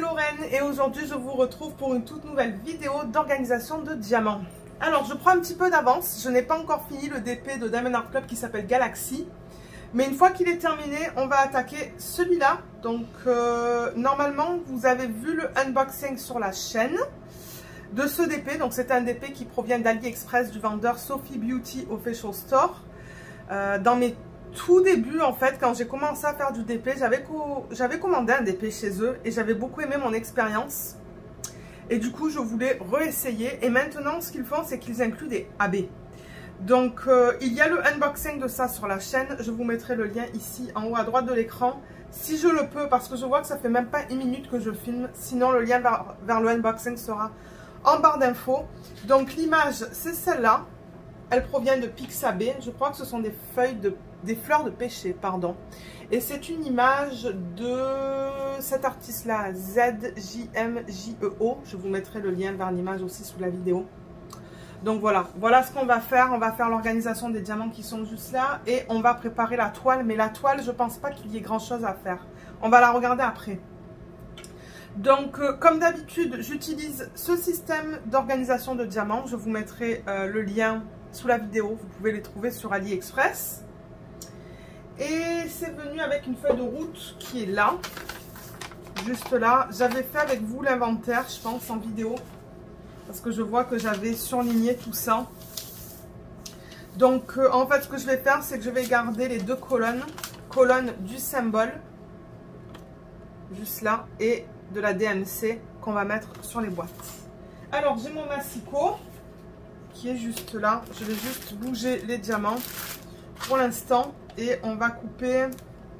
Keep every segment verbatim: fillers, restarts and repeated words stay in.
Lorraine et aujourd'hui je vous retrouve pour une toute nouvelle vidéo d'organisation de diamants. Alors je prends un petit peu d'avance, je n'ai pas encore fini le D P de Diamond Art Club qui s'appelle Galaxy. Mais une fois qu'il est terminé, on va attaquer celui-là. Donc euh, normalement vous avez vu le unboxing sur la chaîne de ce D P. Donc c'est un D P qui provient d'AliExpress du vendeur Sophie Beauty Official Store. Euh, dans mes tout début, en fait, quand j'ai commencé à faire du D P, j'avais co j'avais commandé un D P chez eux et j'avais beaucoup aimé mon expérience. Et du coup, je voulais réessayer. Et maintenant, ce qu'ils font, c'est qu'ils incluent des A B. Donc, euh, il y a le unboxing de ça sur la chaîne. Je vous mettrai le lien ici, en haut à droite de l'écran. Si je le peux, parce que je vois que ça fait même pas une minute que je filme. Sinon, le lien vers, vers le unboxing sera en barre d'infos. Donc, l'image, c'est celle-là. Elle provient de Pixabay. Je crois que ce sont des feuilles de des fleurs de pêcher, pardon. Et c'est une image de cet artiste-là, Z J M J E O. Je vous mettrai le lien vers l'image aussi sous la vidéo. Donc voilà, voilà ce qu'on va faire. On va faire l'organisation des diamants qui sont juste là. Et on va préparer la toile. Mais la toile, je pense pas qu'il y ait grand-chose à faire. On va la regarder après. Donc, euh, comme d'habitude, j'utilise ce système d'organisation de diamants. Je vous mettrai euh, le lien sous la vidéo. Vous pouvez les trouver sur AliExpress. Et c'est venu avec une feuille de route qui est là, juste là. J'avais fait avec vous l'inventaire, je pense, en vidéo, parce que je vois que j'avais surligné tout ça. Donc, euh, en fait, ce que je vais faire, c'est que je vais garder les deux colonnes, colonne du symbole, juste là, et de la D M C qu'on va mettre sur les boîtes. Alors, j'ai mon massicot qui est juste là. Je vais juste bouger les diamants pour l'instant. Et on va couper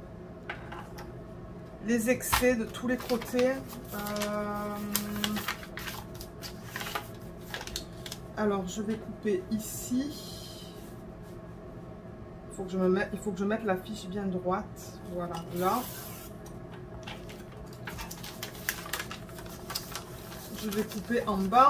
les excès de tous les côtés. Euh... Alors, je vais couper ici. Il faut que je me mette, il faut que je mette la fiche bien droite. Voilà, là. Je vais couper en bas.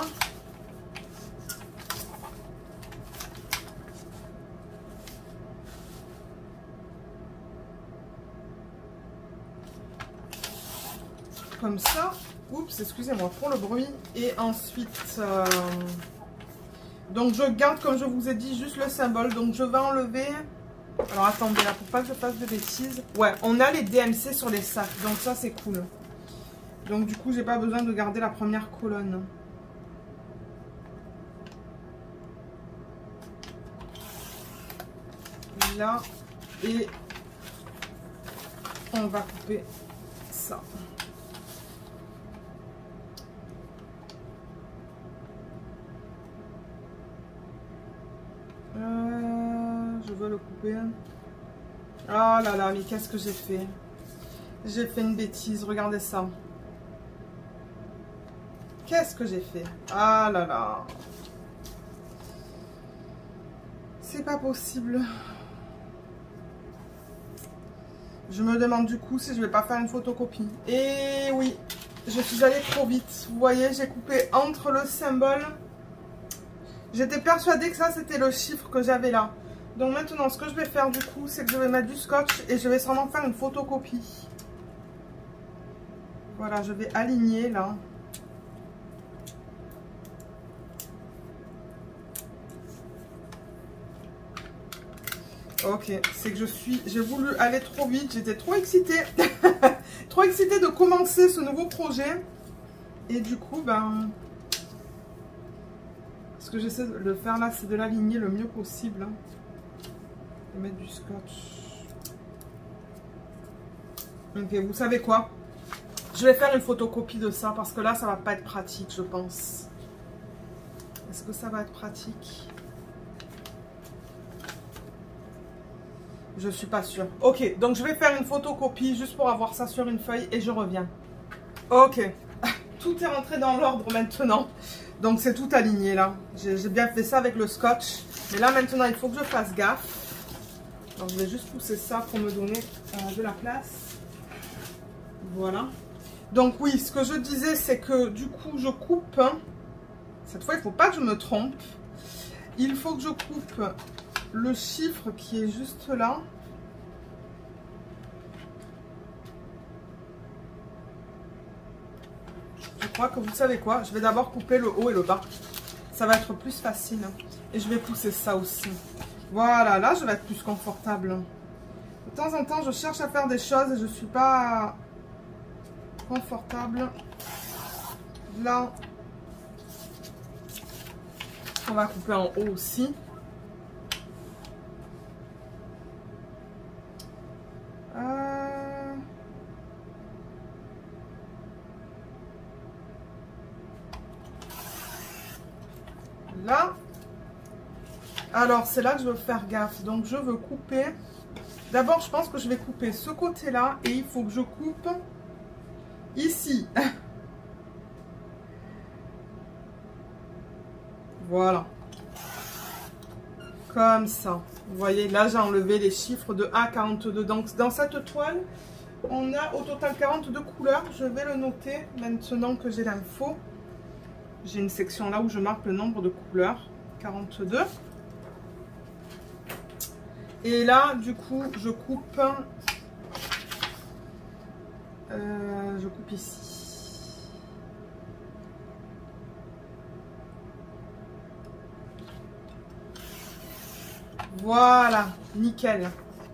Comme ça, oups, excusez-moi pour le bruit. Et ensuite, euh, donc je garde, comme je vous ai dit, juste le symbole. Donc je vais enlever, alors attendez là, pour pas que je fasse de bêtises. Ouais, on a les D M C sur les sacs, donc ça c'est cool. Donc du coup, j'ai pas besoin de garder la première colonne. Là, et on va couper ça. Euh, je veux le couper. Ah là là, mais qu'est-ce que j'ai fait? J'ai fait une bêtise, regardez ça. Qu'est-ce que j'ai fait? Ah là là. C'est pas possible. Je me demande du coup si je vais pas faire une photocopie. Et oui, je suis allée trop vite. Vous voyez, j'ai coupé entre le symbole. J'étais persuadée que ça c'était le chiffre que j'avais là. Donc maintenant ce que je vais faire du coup, c'est que je vais mettre du scotch et je vais sûrement faire une photocopie. Voilà, je vais aligner là. Ok, c'est que je suis, j'ai voulu aller trop vite, j'étais trop excitée. Trop excitée de commencer ce nouveau projet. Et du coup, ben... ce que j'essaie de le faire là, c'est de l'aligner le mieux possible. Hein. Et mettre du scotch. Ok, vous savez quoi? Je vais faire une photocopie de ça parce que là, ça va pas être pratique, je pense. Est-ce que ça va être pratique? Je suis pas sûre. Ok, donc je vais faire une photocopie juste pour avoir ça sur une feuille et je reviens. Ok, tout est rentré dans l'ordre maintenant. Donc c'est tout aligné là. J'ai bien fait ça avec le scotch. Mais là maintenant il faut que je fasse gaffe. Donc je vais juste pousser ça pour me donner euh, de la place. Voilà. Donc oui, ce que je disais c'est que du coup je coupe. Hein. Cette fois il ne faut pas que je me trompe. Il faut que je coupe le chiffre qui est juste là. crois que vous savez quoi, je vais d'abord couper le haut et le bas. Ça va être plus facile. Et je vais pousser ça aussi. Voilà, là je vais être plus confortable. De temps en temps, je cherche à faire des choses et je ne suis pas confortable. Là, on va couper en haut aussi. Euh... Là. Alors, c'est là que je veux faire gaffe. Donc, je veux couper. D'abord, je pense que je vais couper ce côté-là. Et il faut que je coupe ici. Voilà. Comme ça. Vous voyez, là, j'ai enlevé les chiffres de un à quarante-deux. Donc, dans cette toile, on a au total quarante-deux couleurs. Je vais le noter maintenant que j'ai l'info. J'ai une section là où je marque le nombre de couleurs. quarante-deux. Et là, du coup, je coupe. Euh, je coupe ici. Voilà, nickel.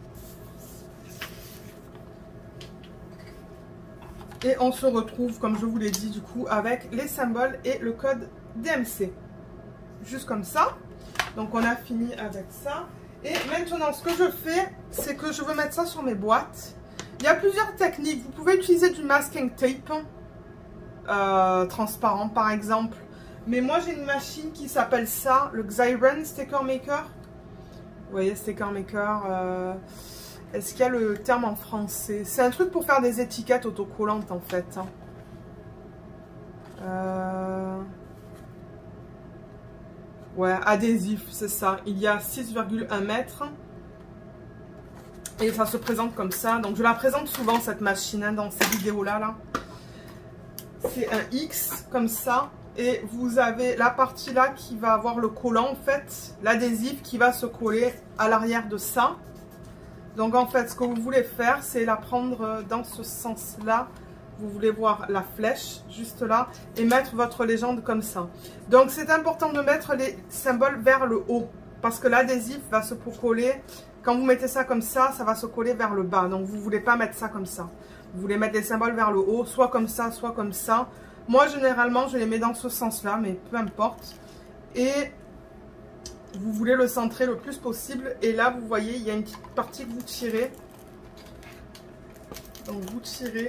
Et on se retrouve, comme je vous l'ai dit, du coup, avec les symboles et le code D M C. Juste comme ça. Donc, on a fini avec ça. Et maintenant, ce que je fais, c'est que je veux mettre ça sur mes boîtes. Il y a plusieurs techniques. Vous pouvez utiliser du masking tape euh, transparent, par exemple. Mais moi, j'ai une machine qui s'appelle ça, le Xyron Sticker Maker. Vous voyez, Sticker Maker. Euh, Est-ce qu'il y a le terme en français? C'est un truc pour faire des étiquettes autocollantes, en fait. Euh... Ouais, adhésif, c'est ça. Il y a six virgule un mètres. Et ça se présente comme ça. Donc, je la présente souvent, cette machine, hein, dans ces vidéos-là. Là. C'est un X, comme ça. Et vous avez la partie là qui va avoir le collant, en fait. L'adhésif qui va se coller à l'arrière de ça. Donc, en fait, ce que vous voulez faire, c'est la prendre dans ce sens-là. Vous voulez voir la flèche juste là et mettre votre légende comme ça. Donc c'est important de mettre les symboles vers le haut parce que l'adhésif va se coller. Quand vous mettez ça comme ça, ça va se coller vers le bas. Donc vous ne voulez pas mettre ça comme ça. Vous voulez mettre les symboles vers le haut, soit comme ça, soit comme ça. Moi généralement je les mets dans ce sens-là, mais peu importe. Et vous voulez le centrer le plus possible. Et là vous voyez, il y a une petite partie que vous tirez. Donc vous tirez.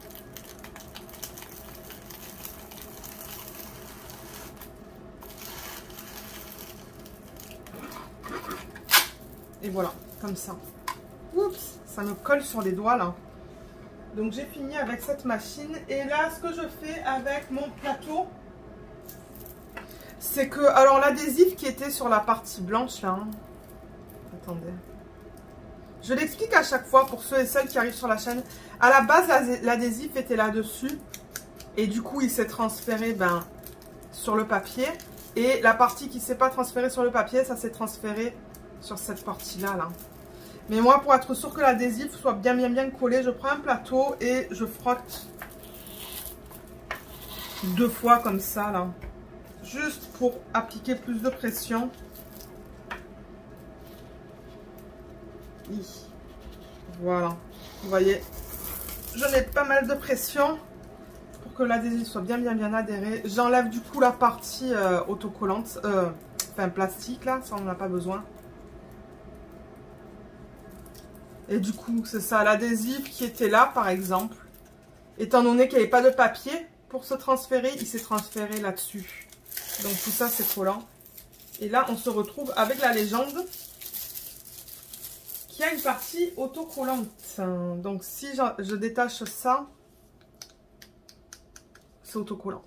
Et voilà, comme ça. Oups, ça me colle sur les doigts là. Donc j'ai fini avec cette machine. Et là, ce que je fais avec mon plateau, c'est que, alors l'adhésif qui était sur la partie blanche là. Hein, attendez. Je l'explique à chaque fois pour ceux et celles qui arrivent sur la chaîne. À la base, l'adhésif était là-dessus. Et du coup, il s'est transféré ben, sur le papier. Et la partie qui ne s'est pas transférée sur le papier, ça s'est transféré sur cette partie là là. Mais moi, pour être sûr que l'adhésif soit bien bien bien collé, je prends un plateau et je frotte deux fois comme ça là, juste pour appliquer plus de pression. Voilà, vous voyez, je mets pas mal de pression pour que l'adhésif soit bien bien bien adhéré. J'enlève du coup la partie euh, autocollante, euh, enfin plastique là, ça on n'en a pas besoin. Et du coup, c'est ça, l'adhésif qui était là, par exemple, étant donné qu'il n'y avait pas de papier pour se transférer, il s'est transféré là-dessus. Donc tout ça, c'est collant. Et là, on se retrouve avec la légende qui a une partie autocollante. Donc si je, je détache ça, c'est autocollant.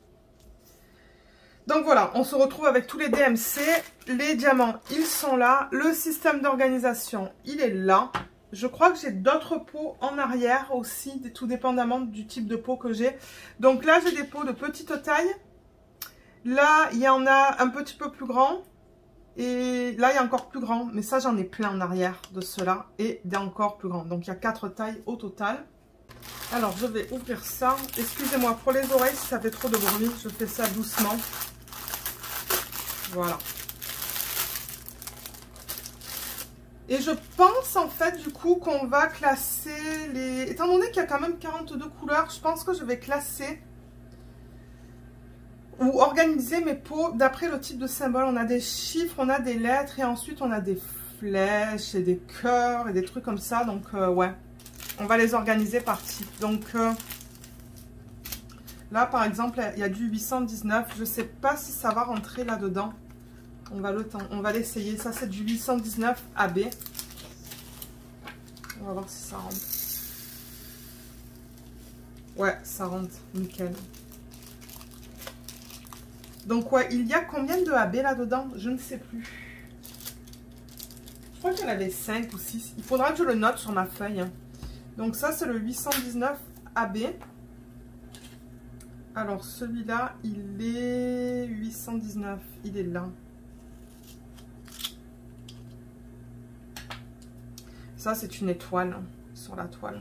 Donc voilà, on se retrouve avec tous les D M C. Les diamants, ils sont là. Le système d'organisation, il est là. Je crois que j'ai d'autres pots en arrière aussi, tout dépendamment du type de pot que j'ai. Donc là, j'ai des pots de petite taille. Là, il y en a un petit peu plus grand. Et là, il y a encore plus grand. Mais ça, j'en ai plein en arrière de ceux-là. Et d'encore plus grand. Donc, il y a quatre tailles au total. Alors, je vais ouvrir ça. Excusez-moi pour les oreilles si ça fait trop de bruit. Je fais ça doucement. Voilà. Et je pense en fait du coup qu'on va classer les... Étant donné qu'il y a quand même quarante-deux couleurs, je pense que je vais classer ou organiser mes pots d'après le type de symbole. On a des chiffres, on a des lettres et ensuite on a des flèches et des cœurs et des trucs comme ça. Donc euh, ouais, on va les organiser par type. Donc euh, là par exemple, il y a du huit cent dix-neuf. Je ne sais pas si ça va rentrer là-dedans. On va le on va l'essayer. Ça, c'est du huit cent dix-neuf A B. On va voir si ça rentre. Ouais, ça rentre. Nickel. Donc, ouais, il y a combien de A B là-dedans? Je ne sais plus. Je crois qu'il y en avait cinq ou six. Il faudra que je le note sur ma feuille. Donc, ça, c'est le huit cent dix-neuf A B. Alors, celui-là, il est huit cent dix-neuf. Il est là. Ça, c'est une étoile hein, sur la toile.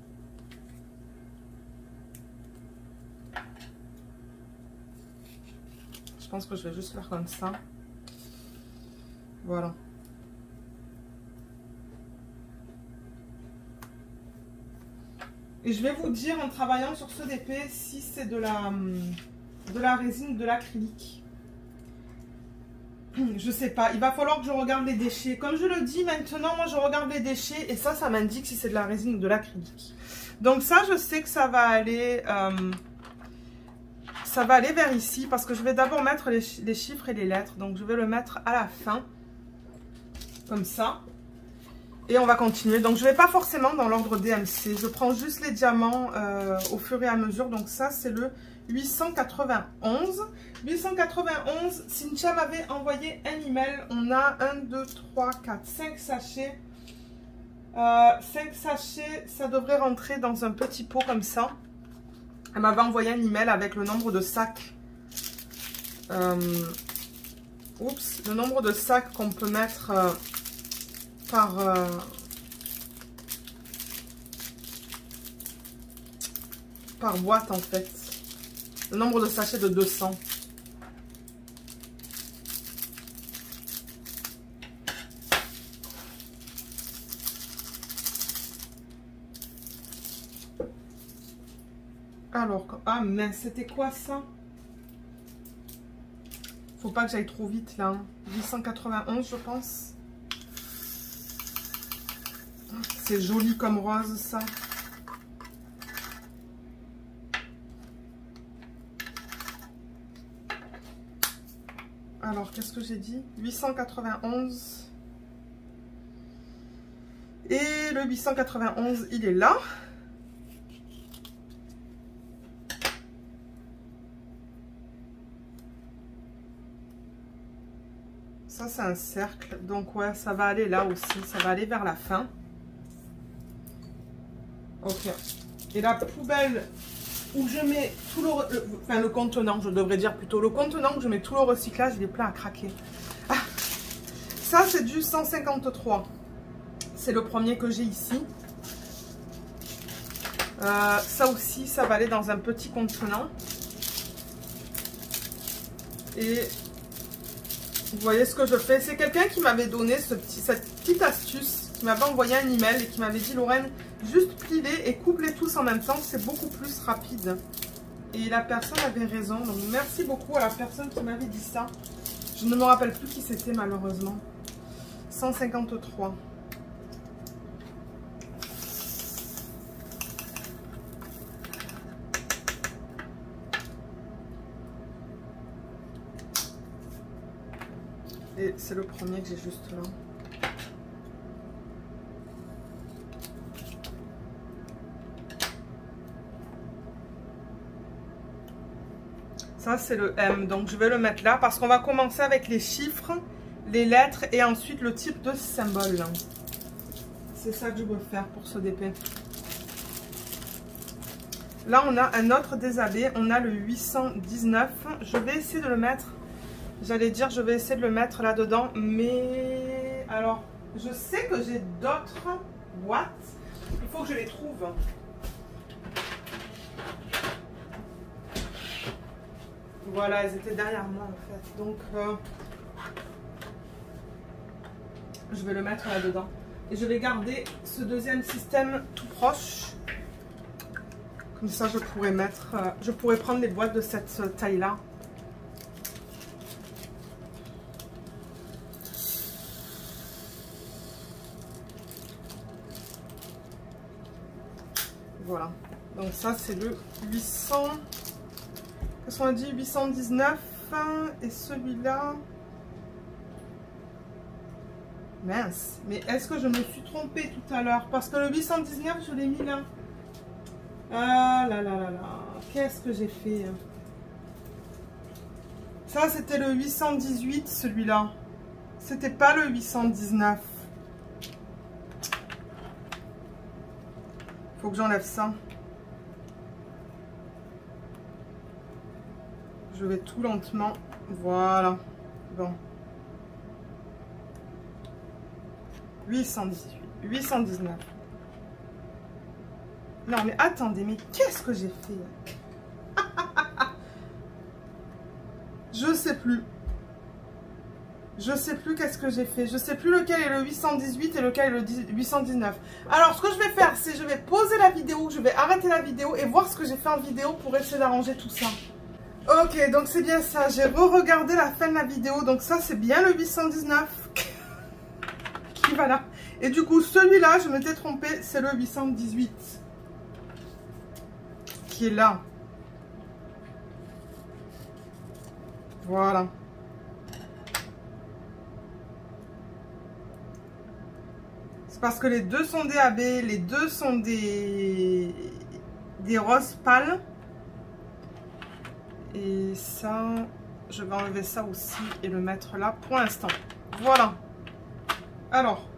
Je pense que je vais juste faire comme ça. Voilà. Et je vais vous dire en travaillant sur ce D P si c'est de la, de la résine ou de l'acrylique. Je sais pas, il va falloir que je regarde les déchets. Comme je le dis maintenant, moi je regarde les déchets et ça, ça m'indique si c'est de la résine ou de l'acrylique. Donc ça, je sais que ça va aller, euh, ça va aller vers ici parce que je vais d'abord mettre les, les chiffres et les lettres. Donc je vais le mettre à la fin, comme ça. Et on va continuer. Donc je ne vais pas forcément dans l'ordre D M C. Je prends juste les diamants euh, au fur et à mesure. Donc ça, c'est le huit cent quatre-vingt-onze. huit cent quatre-vingt-onze, Cynthia m'avait envoyé un email. On a un, deux, trois, quatre, cinq sachets. Euh, cinq sachets, ça devrait rentrer dans un petit pot comme ça. Elle m'avait envoyé un email avec le nombre de sacs. Euh, oups, le nombre de sacs qu'on peut mettre euh, par... Euh, par boîte en fait. Le nombre de sachets de deux cents. Alors, ah mais c'était quoi ça? Faut pas que j'aille trop vite là. Hein. huit cent quatre-vingt-onze je pense. C'est joli comme rose ça. Alors, qu'est-ce que j'ai dit? huit cent quatre-vingt-onze. Et le huit cent quatre-vingt-onze, il est là. Ça, c'est un cercle. Donc, ouais, ça va aller là aussi. Ça va aller vers la fin. Ok. Et la poubelle où je mets tout le, le... Enfin, le contenant, je devrais dire plutôt. Le contenant où je mets tout le recyclage, il est plein à craquer. Ah, ça, c'est du cent cinquante-trois. C'est le premier que j'ai ici. Euh, ça aussi, ça va aller dans un petit contenant. Et... vous voyez ce que je fais? C'est quelqu'un qui m'avait donné ce petit, cette petite astuce, qui m'avait envoyé un email et qui m'avait dit: Lorraine, juste plie-les et coupe-les tous en même temps, c'est beaucoup plus rapide. Et la personne avait raison, donc merci beaucoup à la personne qui m'avait dit ça. Je ne me rappelle plus qui c'était malheureusement. cent cinquante-trois. Et c'est le premier que j'ai juste là. Ça, c'est le M. Donc, je vais le mettre là parce qu'on va commencer avec les chiffres, les lettres et ensuite le type de symbole. C'est ça que je veux faire pour ce D P. Là, on a un autre déshabillé. On a le huit cent dix-neuf. Je vais essayer de le mettre... J'allais dire, je vais essayer de le mettre là-dedans, mais... Alors, je sais que j'ai d'autres boîtes. Il faut que je les trouve. Voilà, elles étaient derrière moi en fait. Donc, euh, je vais le mettre là-dedans. Et je vais garder ce deuxième système tout proche. Comme ça, je pourrais mettre, euh, je pourrais prendre les boîtes de cette taille-là. Voilà. Donc ça, c'est le huit cents. Qu'est-ce qu'on a dit? huit cent dix-neuf. Et celui-là... Mince. Mais est-ce que je me suis trompée tout à l'heure? Parce que le huit cent dix-neuf, je l'ai mis là. Ah là là là là. Qu'est-ce que j'ai fait? Ça, c'était le huit cent dix-huit, celui-là. C'était pas le huit cent dix-neuf. Faut que j'enlève ça. Je vais tout lentement. Voilà. Bon. huit cent dix-huit. huit cent dix-neuf. Non, mais attendez, mais qu'est-ce que j'ai fait? Je sais plus. Je sais plus qu'est-ce que j'ai fait. Je sais plus lequel est le huit cent dix-huit et lequel est le huit cent dix-neuf. Alors, ce que je vais faire, c'est je vais poser la vidéo, je vais arrêter la vidéo et voir ce que j'ai fait en vidéo pour essayer d'arranger tout ça. Ok, donc c'est bien ça. J'ai re-regardé la fin de la vidéo. Donc ça, c'est bien le huit cent dix-neuf qui va là. Et du coup, celui-là, je m'étais trompée, c'est le huit cent dix-huit qui est là. Voilà. C'est parce que les deux sont des A B, les deux sont des, des roses pâles. Et ça, je vais enlever ça aussi et le mettre là pour l'instant. Voilà. Alors,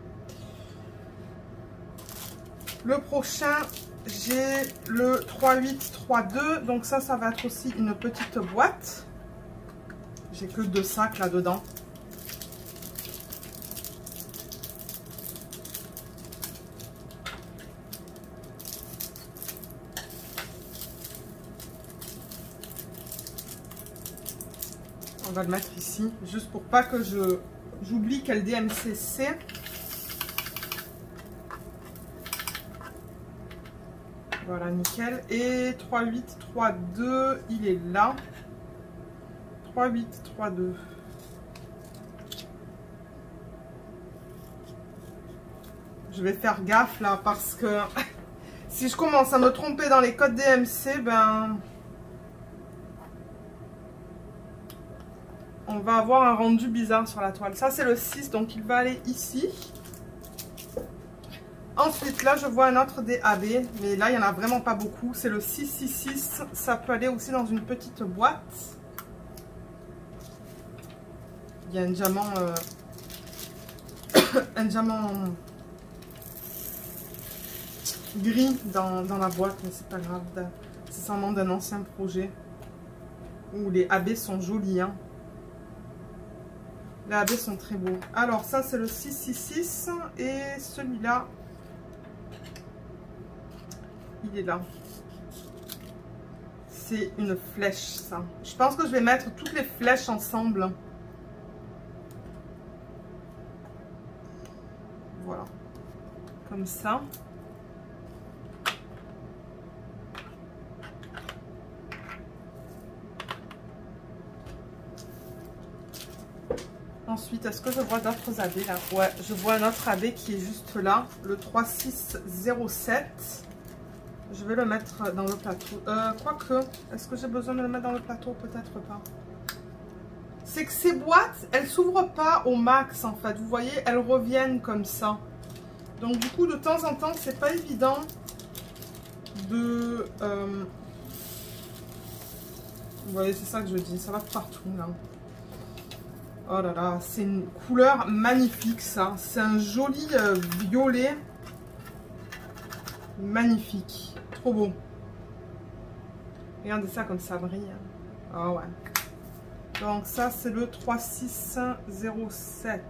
le prochain, j'ai le trois huit trois deux. Donc ça, ça va être aussi une petite boîte. J'ai que deux sacs là-dedans. On va le mettre ici, juste pour pas que je j'oublie quel D M C c'est. Voilà, nickel. Et trois huit trois deux, il est là. trois huit trois deux. Je vais faire gaffe là parce que si je commence à me tromper dans les codes D M C, ben on va avoir un rendu bizarre sur la toile. Ça, c'est le six, donc il va aller ici. Ensuite, là, je vois un autre des A B, mais là, il n'y en a vraiment pas beaucoup. C'est le six six six. Ça peut aller aussi dans une petite boîte. Il y a un diamant... Euh... un diamant gris dans, dans la boîte, mais c'est pas grave. C'est sûrement d'un ancien projet. Où les A B sont jolis, hein. Les A B sont très beaux. Alors, ça, c'est le six six six. Et celui-là, il est là. C'est une flèche, ça. Je pense que je vais mettre toutes les flèches ensemble. Voilà. Comme ça. Ensuite, est-ce que je vois d'autres A B là? Ouais, je vois un autre A B qui est juste là, le trois six zéro sept. Je vais le mettre dans le plateau. Euh, quoique, est-ce que j'ai besoin de le mettre dans le plateau? Peut-être pas. C'est que ces boîtes, elles s'ouvrent pas au max en fait. Vous voyez, elles reviennent comme ça. Donc du coup, de temps en temps, c'est pas évident de... Euh... Vous voyez, c'est ça que je dis. Ça va partout là. Oh là là, c'est une couleur magnifique ça. C'est un joli euh, violet. Magnifique. Trop beau. Regardez ça comme ça brille. Ah ouais. Donc ça c'est le trois six zéro sept.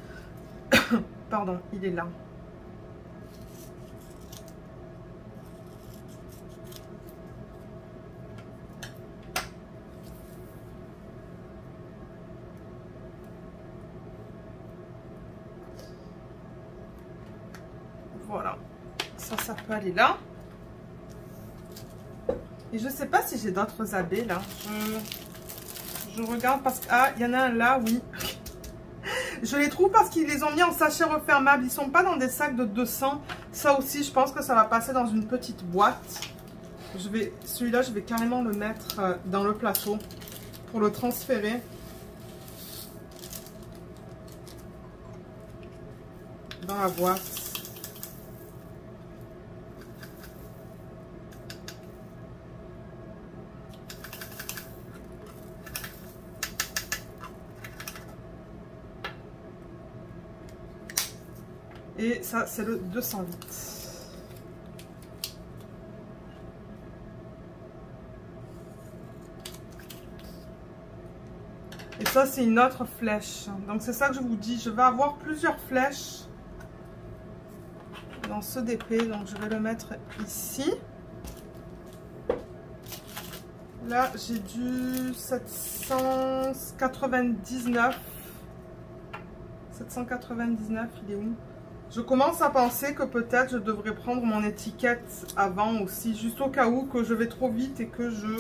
Pardon, il est là. Voilà. Ça, ça peut aller là. Et je sais pas si j'ai d'autres abbés là. Je, je regarde parce que... Ah, il y en a un là, oui. Je les trouve parce qu'ils les ont mis en sachet refermable. Ils sont pas dans des sacs de deux cents. Ça aussi, je pense que ça va passer dans une petite boîte. Je vais, celui-là, je vais carrément le mettre dans le plateau pour le transférer. Dans la boîte. Et ça, c'est le deux cent huit. Et ça, c'est une autre flèche. Donc, c'est ça que je vous dis. Je vais avoir plusieurs flèches dans ce D P. Donc, je vais le mettre ici. Là, j'ai du sept cent quatre-vingt-dix-neuf. sept cent quatre-vingt-dix-neuf, il est où? Je commence à penser que peut-être je devrais prendre mon étiquette avant aussi, juste au cas où que je vais trop vite et que je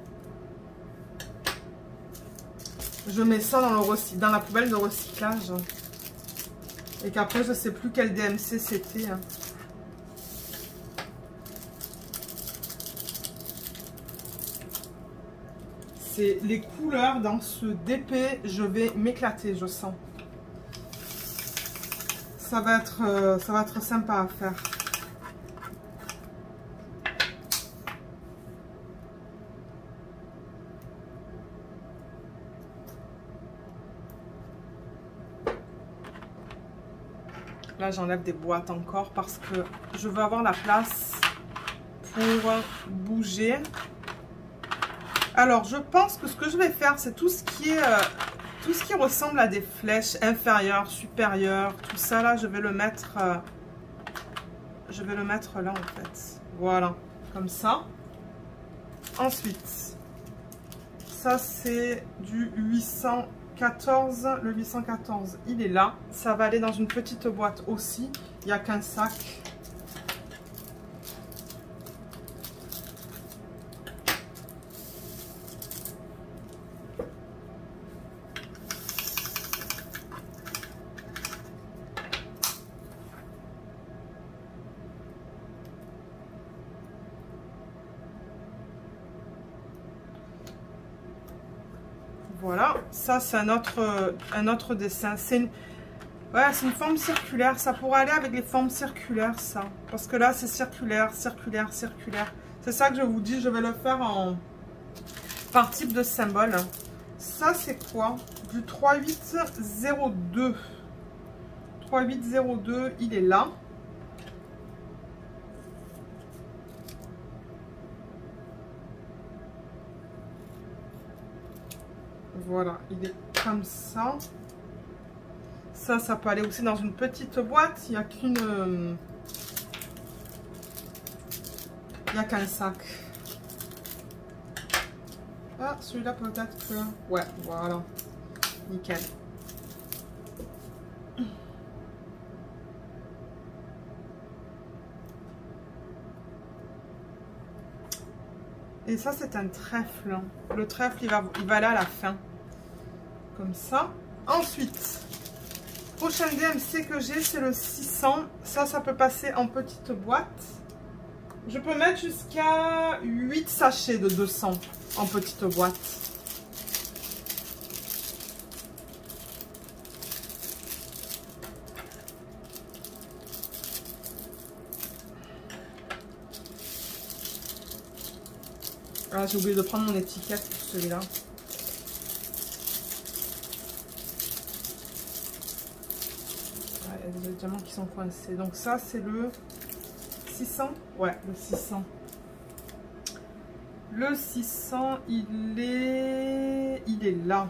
je mets ça dans, le dans la poubelle de recyclage et qu'après je sais plus quel D M C c'était. Hein. C'est les couleurs dans ce D P, je vais m'éclater, je sens. Ça va être, euh, ça va être sympa à faire. Là, j'enlève des boîtes encore parce que je veux avoir la place pour bouger. Alors, je pense que ce que je vais faire, c'est tout ce qui est... Euh, Tout ce qui ressemble à des flèches inférieures, supérieures, tout ça là, je vais le mettre, euh, je vais le mettre là en fait. Voilà, comme ça. Ensuite, ça c'est du huit cent quatorze. Le huit cent quatorze, il est là. Ça va aller dans une petite boîte aussi. Il n'y a qu'un sac. Voilà, ça c'est un autre, un autre dessin. C'est une, ouais, c'est une forme circulaire. Ça pourrait aller avec les formes circulaires, ça. Parce que là, c'est circulaire, circulaire, circulaire. C'est ça que je vous dis, je vais le faire en par type de symbole. Ça, c'est quoi? Du trois huit zéro deux. trois huit zéro deux, il est là. Voilà, il est comme ça. Ça, ça peut aller aussi dans une petite boîte. Il n'y a qu'une... Euh, il n'y a qu'un sac. Ah, celui-là peut-être que... Ouais, voilà. Nickel. Et ça, c'est un trèfle. Le trèfle, il va, il va aller à la fin. Comme ça. Ensuite, prochain D M C que j'ai, c'est le six cents. Ça, ça peut passer en petite boîte. Je peux mettre jusqu'à huit sachets de deux cents en petite boîte. Ah, j'ai oublié de prendre mon étiquette pour celui-là. Il y a des diamants qui sont coincés. Donc ça, c'est le six cents. Ouais, le six cents. Le six cents, il est... Il est là.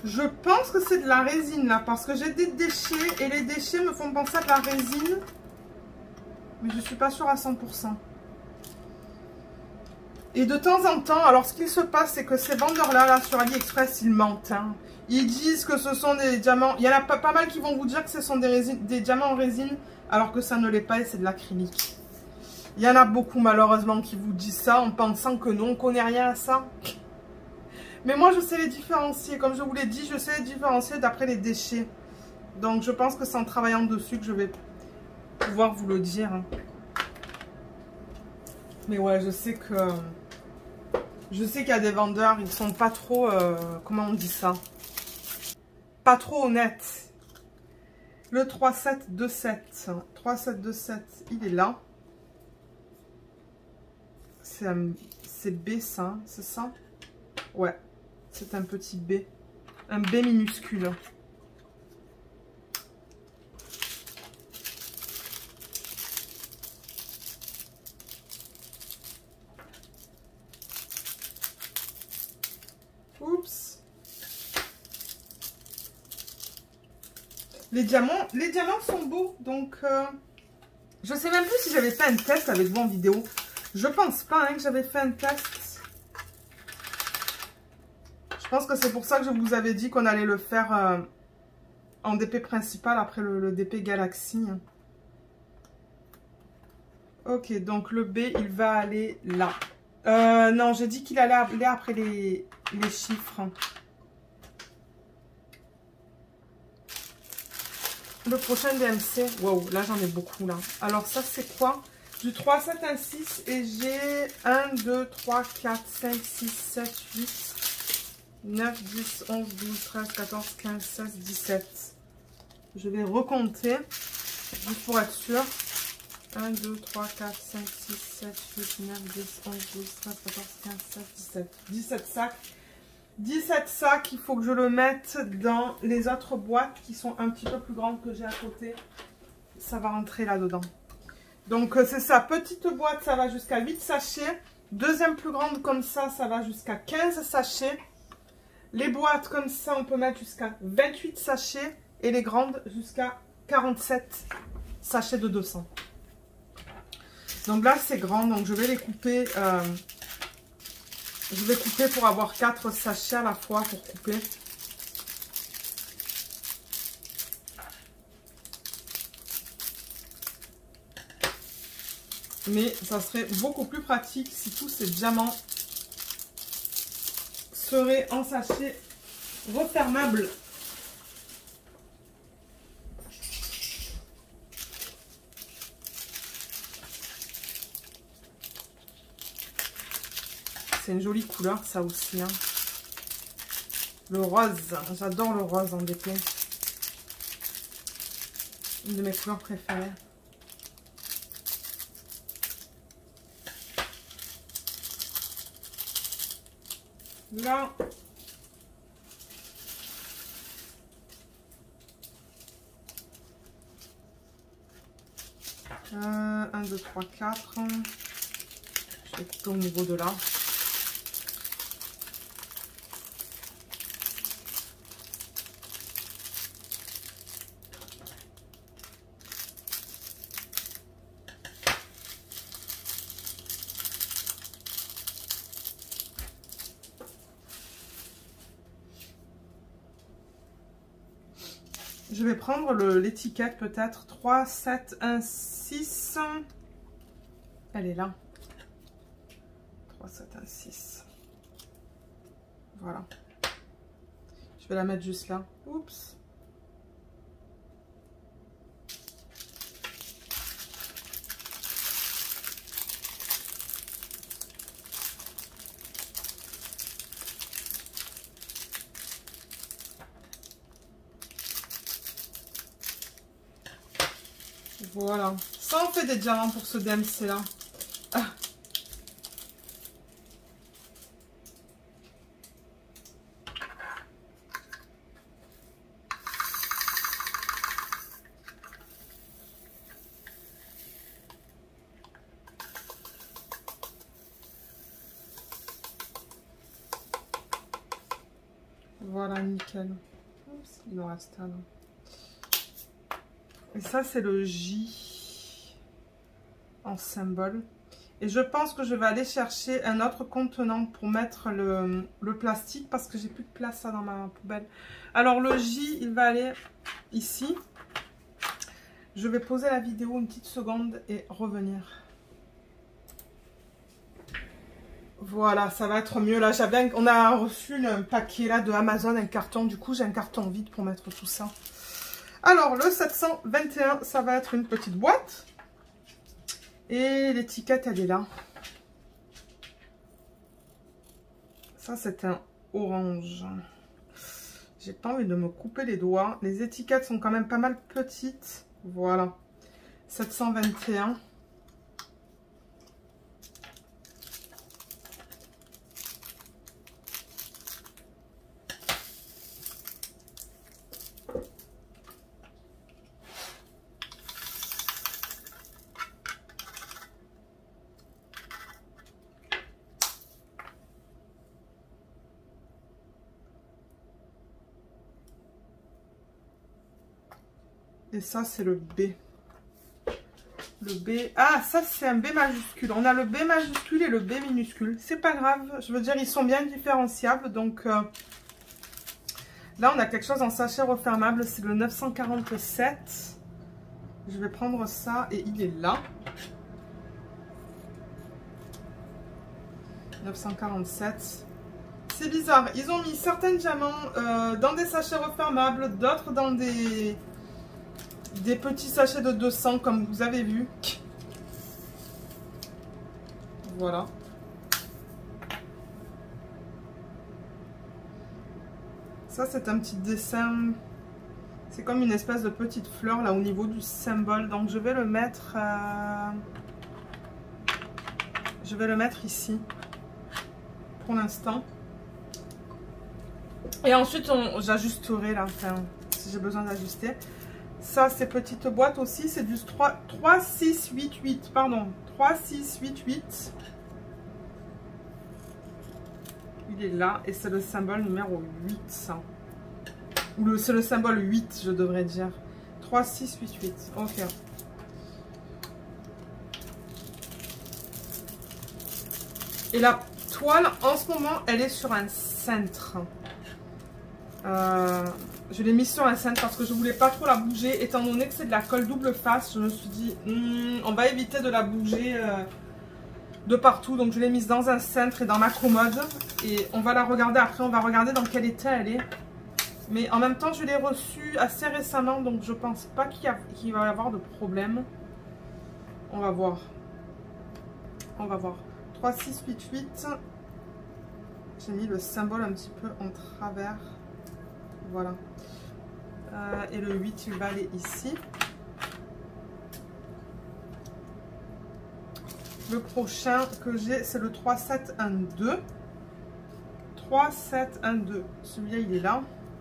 Je pense que c'est de la résine là, parce que j'ai des déchets et les déchets me font penser à de la résine. Mais je suis pas sûre à cent pour cent. Et de temps en temps, alors ce qu'il se passe, c'est que ces vendeurs-là, là, sur AliExpress, ils mentent. Hein. Ils disent que ce sont des diamants. Il y en a pas, pas mal qui vont vous dire que ce sont des, résines, des diamants en résine, alors que ça ne l'est pas et c'est de l'acrylique. Il y en a beaucoup, malheureusement, qui vous disent ça en pensant que non, on ne connaît rien à ça. Mais moi, je sais les différencier. Comme je vous l'ai dit, je sais les différencier d'après les déchets. Donc, je pense que c'est en travaillant dessus que je vais pouvoir vous le dire. Mais ouais, je sais que... Je sais qu'il y a des vendeurs, ils sont pas trop... Euh, comment on dit ça? Pas trop honnêtes. Le trois sept deux sept. trois sept deux sept, il est là. C'est B ça, c'est ça? Ouais, c'est un petit B. Un B minuscule. Oups. Les diamants, les diamants sont beaux, donc euh, je sais même plus si j'avais fait un test avec vous en vidéo. Je pense pas hein, que j'avais fait un test. Je pense que c'est pour ça que je vous avais dit qu'on allait le faire euh, en D P principal après le, le D P Galaxy. Ok, donc le B, il va aller là. Euh, non, j'ai dit qu'il allait aller après les, les chiffres. Le prochain D M C. Wow, là j'en ai beaucoup là. Alors ça c'est quoi? Du trois, sept, un, six et j'ai un, deux, trois, quatre, cinq, six, sept, huit, neuf, dix, onze, douze, treize, quatorze, quinze, seize, dix-sept. Je vais recompter juste pour être sûr. un, deux, trois, quatre, cinq, six, sept, huit, neuf, dix, onze, douze, treize, quatorze, quinze, seize, dix-sept. dix-sept sacs. dix-sept sacs, il faut que je le mette dans les autres boîtes qui sont un petit peu plus grandes que j'ai à côté. Ça va rentrer là-dedans. Donc c'est ça, petite boîte, ça va jusqu'à huit sachets. Deuxième plus grande comme ça, ça va jusqu'à quinze sachets. Les boîtes comme ça, on peut mettre jusqu'à vingt-huit sachets. Et les grandes jusqu'à quarante-sept sachets de deux cents. Donc là, c'est grand, donc je vais les couper. Euh, je vais couper pour avoir quatre sachets à la fois pour couper. Mais ça serait beaucoup plus pratique si tous ces diamants seraient en sachet refermable. C'est une jolie couleur, ça aussi. Hein. Le rose, j'adore le rose en D P. Une de mes couleurs préférées. Là, euh, un, deux, trois, quatre. Je vais couper au niveau de là. Je vais prendre l'étiquette peut-être trois, sept, un, six. Elle est là. trois, sept, un, six. Voilà. Je vais la mettre juste là. Oups. Voilà. Ça, on fait des diamants pour ce D M C là. Ah. Voilà. Voilà, nickel. Oups, il en reste un. Et ça, c'est le J en symbole. Et je pense que je vais aller chercher un autre contenant pour mettre le, le plastique parce que j'ai plus de place là, dans ma poubelle. Alors, le J, il va aller ici. Je vais poser la vidéo une petite seconde et revenir. Voilà, ça va être mieux là. Un, on a reçu un paquet là de Amazon, un carton. Du coup, j'ai un carton vide pour mettre tout ça. Alors, le sept cent vingt et un, ça va être une petite boîte. Et l'étiquette, elle est là. Ça, c'est un orange. J'ai pas envie de me couper les doigts. Les étiquettes sont quand même pas mal petites. Voilà. sept cent vingt et un. Et ça, c'est le B. Le B. Ah, ça, c'est un B majuscule. On a le B majuscule et le B minuscule. C'est pas grave. Je veux dire, ils sont bien différenciables. Donc, euh, là, on a quelque chose en sachet refermable. C'est le neuf cent quarante-sept. Je vais prendre ça et il est là. neuf cent quarante-sept. C'est bizarre. Ils ont mis certains diamants euh, dans des sachets refermables, d'autres dans des... des petits sachets de deux cents comme vous avez vu. Voilà. Ça, c'est un petit dessin. C'est comme une espèce de petite fleur là au niveau du symbole. Donc je vais le mettre euh... je vais le mettre ici pour l'instant. Et ensuite j'ajusterai là, enfin, si j'ai besoin d'ajuster. Ça, c'est petite boîte aussi, c'est du trois, six, huit, huit, pardon, trois, six, huit, huit. Il est là et c'est le symbole numéro huit, ça. Ou c'est le symbole huit, je devrais dire. trois, six, huit, huit, ok. Et la toile, en ce moment, elle est sur un cintre. Euh... Je l'ai mise sur un cintre parce que je voulais pas trop la bouger. Étant donné que c'est de la colle double face, je me suis dit, hmm, on va éviter de la bouger euh, de partout. Donc je l'ai mise dans un cintre et dans ma commode. Et on va la regarder après, on va regarder dans quel état elle est. Mais en même temps, je l'ai reçue assez récemment, donc je pense pas qu'il qu'il va y avoir de problème. On va voir. On va voir. trois, six, huit, huit. J'ai mis le symbole un petit peu en travers. Voilà. Euh, et le huit, il va aller ici. Le prochain que j'ai, c'est le trois, sept, un, deux. trois, sept, un, deux. Celui-là, il est là.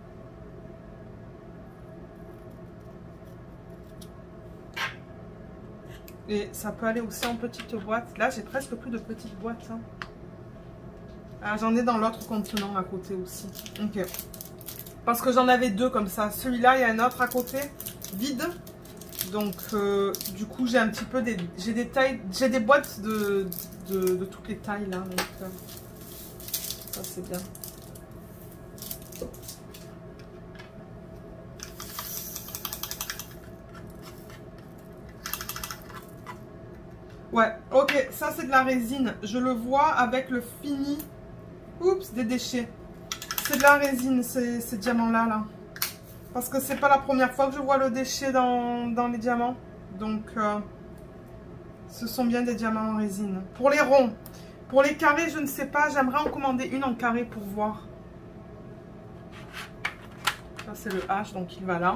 Et ça peut aller aussi en petite boîte. Là, j'ai presque plus de petites boîtes. Hein. Ah, j'en ai dans l'autre contenant à côté aussi. Ok. Parce que j'en avais deux comme ça. Celui-là, il y a un autre à côté, vide. Donc, euh, du coup, j'ai un petit peu des... J'ai des tailles... J'ai des boîtes de, de, de toutes les tailles, là. Donc, euh, ça, c'est bien. Ouais, ok. Ça, c'est de la résine. Je le vois avec le fini... Oups, des déchets. C'est de la résine, ces, ces diamants-là, là. Parce que c'est pas la première fois que je vois le déchet dans, dans les diamants. Donc, euh, ce sont bien des diamants en résine. Pour les ronds. Pour les carrés, je ne sais pas. J'aimerais en commander une en carré pour voir. Ça, c'est le H, donc il va là.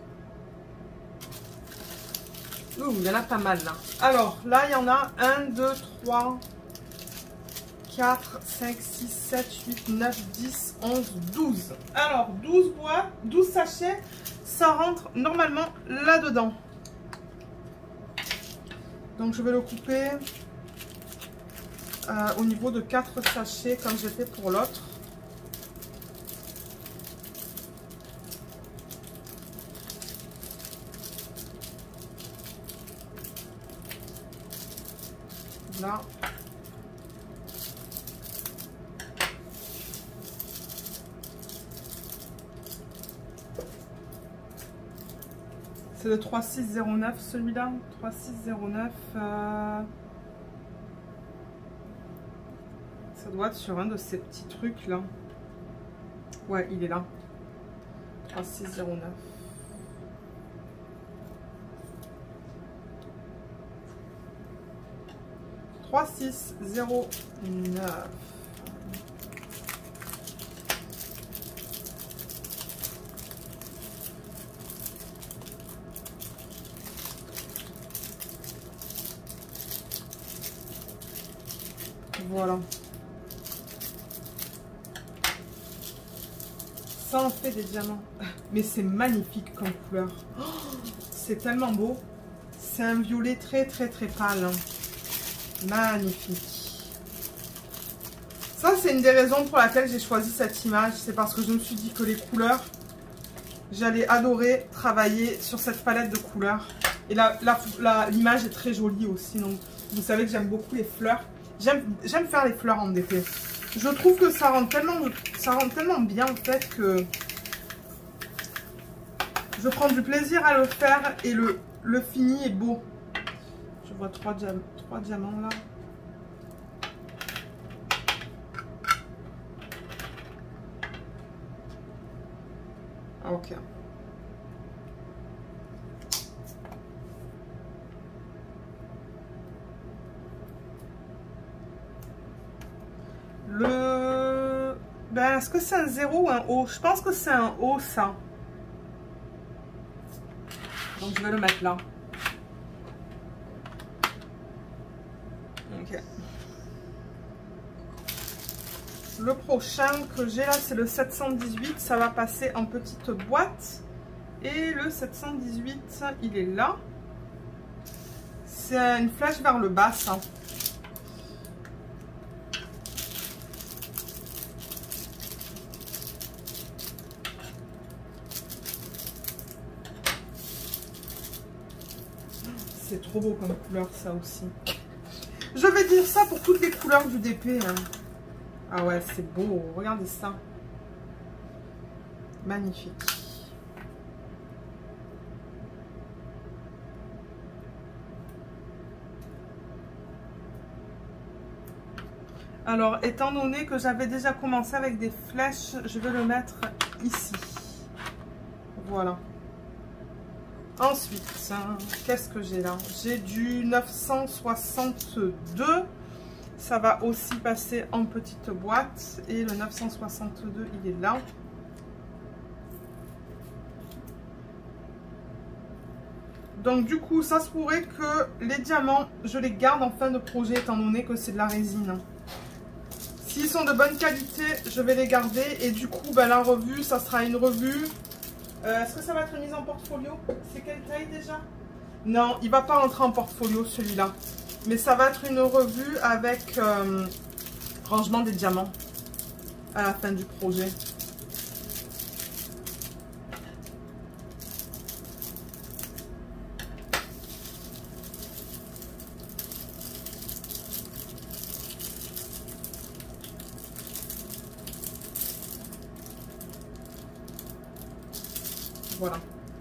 Ouh, il y en a pas mal, là. Alors, là, il y en a un, deux, trois... quatre, cinq, six, sept, huit, neuf, dix, onze, douze. Alors, douze boîtes, douze sachets, ça rentre normalement là-dedans. Donc, je vais le couper euh, au niveau de quatre sachets comme j'ai fait pour l'autre. là. C'est le trois six zéro neuf celui-là. trois six zéro neuf. Euh... Ça doit être sur un de ces petits trucs là. Ouais, il est là. trois six zéro neuf. trois six zéro neuf. Voilà. Ça en fait des diamants. Mais c'est magnifique comme couleur. Oh, c'est tellement beau. C'est un violet très très très pâle. Magnifique. Ça c'est une des raisons pour laquelle j'ai choisi cette image. C'est parce que je me suis dit que les couleurs, j'allais adorer travailler sur cette palette de couleurs. Et la, la, la, l'image est très jolie aussi. Donc vous savez que j'aime beaucoup les fleurs. J'aime faire les fleurs en D P. Je trouve que ça rend tellement, ça rend tellement bien en fait que je prends du plaisir à le faire et le, le fini est beau. Je vois trois, diam trois diamants là. Ah, ok. Le... Ben, est-ce que c'est un zéro ou un O? Je pense que c'est un O, ça. Donc, je vais le mettre là. Ok. Le prochain que j'ai là, c'est le sept cent dix-huit. Ça va passer en petite boîte. Et le sept cent dix-huit, il est là. C'est une flèche vers le bas, ça. C'est trop beau comme couleur, ça aussi. Je vais dire ça pour toutes les couleurs du D P. Hein. Ah ouais, c'est beau. Regardez ça. Magnifique. Alors, étant donné que j'avais déjà commencé avec des flèches, je vais le mettre ici. Voilà. Ensuite, qu'est-ce que j'ai là? J'ai du neuf cent soixante-deux. Ça va aussi passer en petite boîte. Et le neuf cent soixante-deux, il est là. Donc du coup, ça se pourrait que les diamants, je les garde en fin de projet, étant donné que c'est de la résine. S'ils sont de bonne qualité, je vais les garder. Et du coup, ben, la revue, ça sera une revue... Euh, Est-ce que ça va être mis en portfolio? C'est quelle taille déjà? Non, il ne va pas rentrer en portfolio celui-là. Mais ça va être une revue avec euh, rangement des diamants à la fin du projet. Voilà.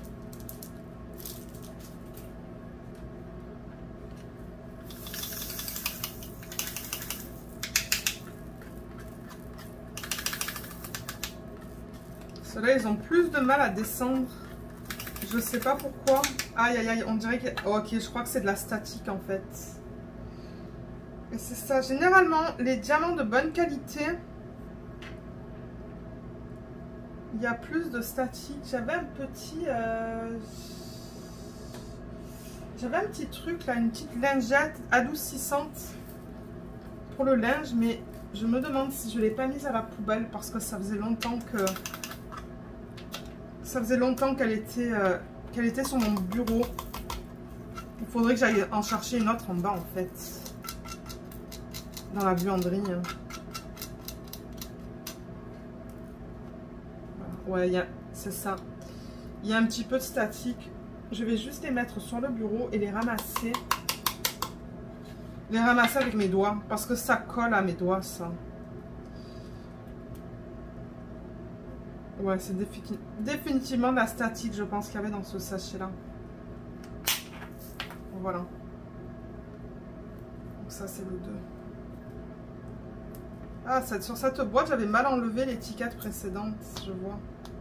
Ceux-là, ils ont plus de mal à descendre. Je sais pas pourquoi. Aïe, aïe, aïe, on dirait que... Oh, ok, je crois que c'est de la statique, en fait. Et c'est ça. Généralement, les diamants de bonne qualité... Il y a plus de statique. J'avais un petit... Euh... J'avais un petit truc, là, une petite lingette adoucissante pour le linge, mais je me demande si je ne l'ai pas mise à la poubelle parce que ça faisait longtemps que... Ça faisait longtemps qu'elle était, euh, qu'elle était sur mon bureau. Il faudrait que j'aille en chercher une autre en bas, en fait. Dans la buanderie. Ouais, c'est ça. Il y a un petit peu de statique. Je vais juste les mettre sur le bureau et les ramasser. les ramasser avec mes doigts parce que ça colle à mes doigts, ça. Ouais, c'est défini définitivement de la statique, je pense qu'il y avait dans ce sachet-là. Voilà. Donc ça, c'est le deux. Ah, ça, sur cette boîte, j'avais mal enlevé l'étiquette précédente, je vois.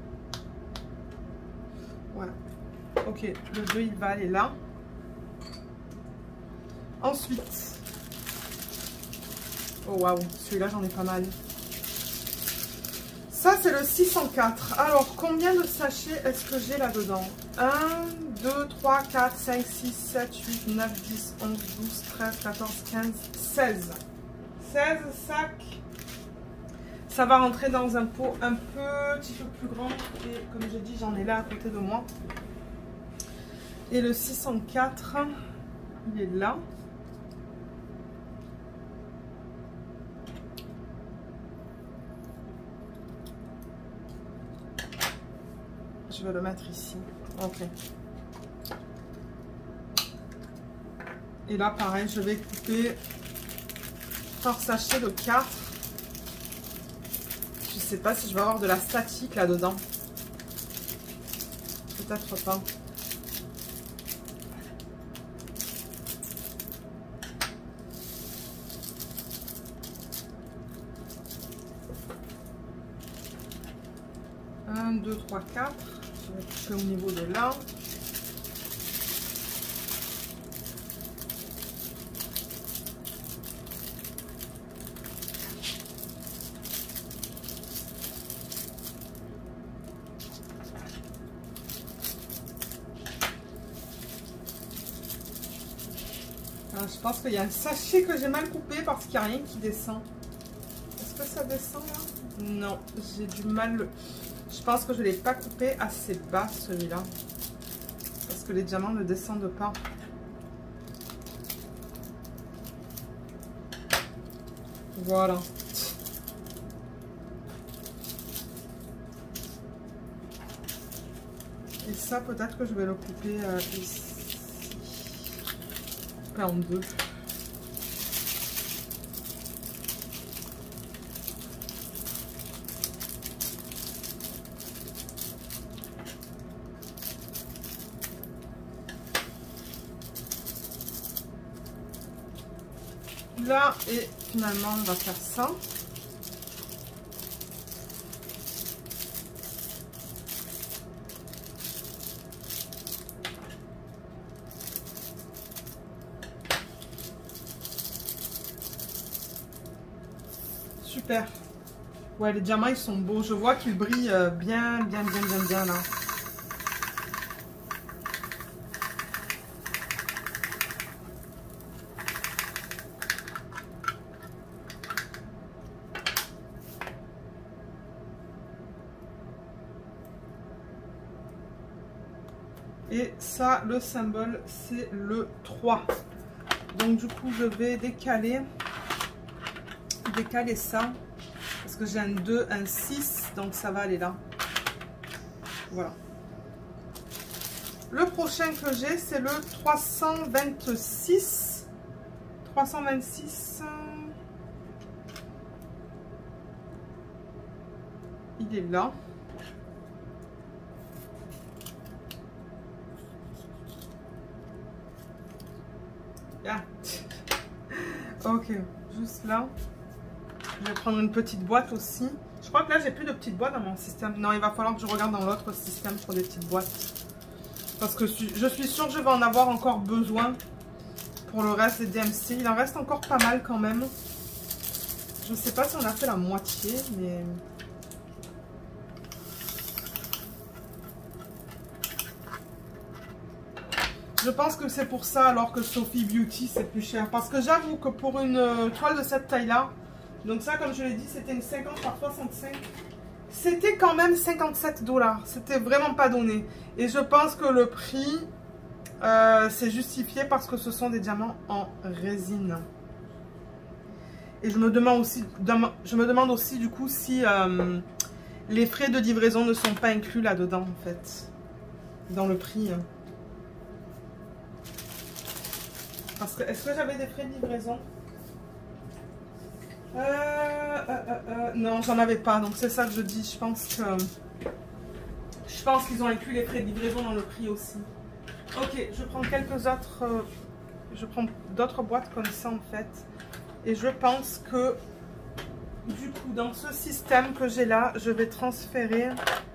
Voilà. Ok, le deux, il va aller là. Ensuite... Oh, waouh, celui-là, j'en ai pas mal. Ça, c'est le six cent quatre. Alors, combien de sachets est-ce que j'ai là-dedans? un, deux, trois, quatre, cinq, six, sept, huit, neuf, dix, onze, douze, treize, quatorze, quinze, seize. seize sacs. Ça va rentrer dans un pot un petit peu plus grand. Et comme j'ai dit, j'en ai là à côté de moi. Et le six cent quatre, il est là. Je vais le mettre ici. Ok. Et là, pareil, je vais couper par sachet de quatre. Je sais pas si je vais avoir de la statique là-dedans. Peut-être pas. un, deux, trois, quatre. Je vais couper au niveau de là. Alors, je pense qu'il y a un sachet que j'ai mal coupé parce qu'il n'y a rien qui descend. Est-ce que ça descend là? Non, j'ai du mal. Je pense que je ne l'ai pas coupé assez bas celui-là. Parce que les diamants ne descendent pas. Voilà. Et ça, peut-être que je vais le couper euh, ici. Couper en deux. Là, et finalement on va faire ça. Super. Ouais, les diamants ils sont beaux, je vois qu'ils brillent bien bien bien bien bien là. Et ça, le symbole, c'est le trois. Donc du coup, je vais décaler, décaler ça. Parce que j'ai un deux, un six, donc ça va aller là. Voilà. Le prochain que j'ai, c'est le trois cent vingt-six. trois cent vingt-six. Il est là. Ah. Ok, juste là. Je vais prendre une petite boîte aussi. Je crois que là, j'ai plus de petites boîtes dans mon système. Non, il va falloir que je regarde dans l'autre système pour des petites boîtes. Parce que je suis sûre que je vais en avoir encore besoin pour le reste des D M C. Il en reste encore pas mal quand même. Je ne sais pas si on a fait la moitié, mais... Je pense que c'est pour ça alors que Sophie Beauty c'est plus cher. Parce que j'avoue que pour une toile de cette taille-là, donc ça comme je l'ai dit c'était une cinquante par soixante-cinq, c'était quand même cinquante-sept dollars. C'était vraiment pas donné. Et je pense que le prix euh, c'est justifié parce que ce sont des diamants en résine. Et je me demande aussi, je me demande aussi du coup si euh, les frais de livraison ne sont pas inclus là-dedans en fait. Dans le prix. Parce que, est-ce que j'avais des frais de livraison? euh, euh, euh, euh, Non, j'en avais pas. Donc c'est ça que je dis. Je pense que... Je pense qu'ils ont inclus les frais de livraison dans le prix aussi. Ok, je prends quelques autres... Euh, je prends d'autres boîtes comme ça en fait. Et je pense que... Du coup, dans ce système que j'ai là, je vais transférer...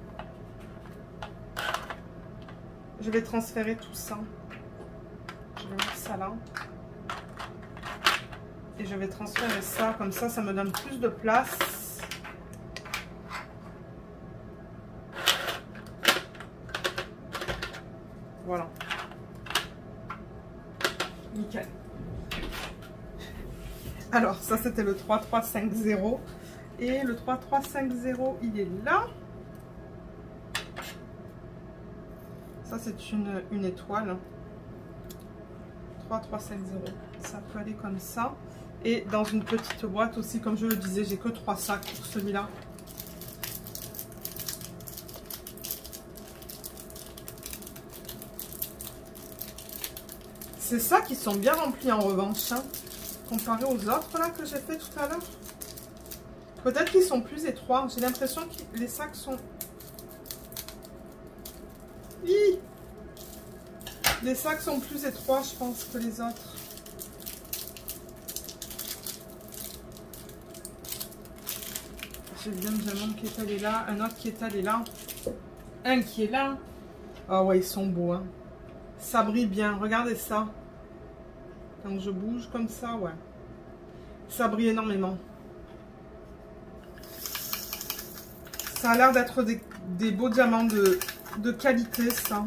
Je vais transférer tout ça. Je vais mettre ça là. Et je vais transférer ça. Comme ça, ça me donne plus de place. Voilà. Nickel. Alors, ça, c'était le trois trois cinq zéro. Et le trois trois cinq zéro, il est là. Ça, c'est une, une étoile. trois trois cinq zéro. Ça peut aller comme ça. Et dans une petite boîte aussi, comme je le disais, j'ai que trois sacs pour celui-là. C'est ça qui sont bien remplis en revanche, hein, comparé aux autres là que j'ai fait tout à l'heure. Peut-être qu'ils sont plus étroits. J'ai l'impression que les sacs sont... Hi les sacs sont plus étroits, je pense, que les autres. J'ai bien un qui est allé là, un autre qui est allé là, un qui est là. Ah ouais, ils sont beaux, hein. Ça brille bien, regardez ça. Quand je bouge comme ça, ouais. Ça brille énormément. Ça a l'air d'être des, des beaux diamants de, de qualité, ça.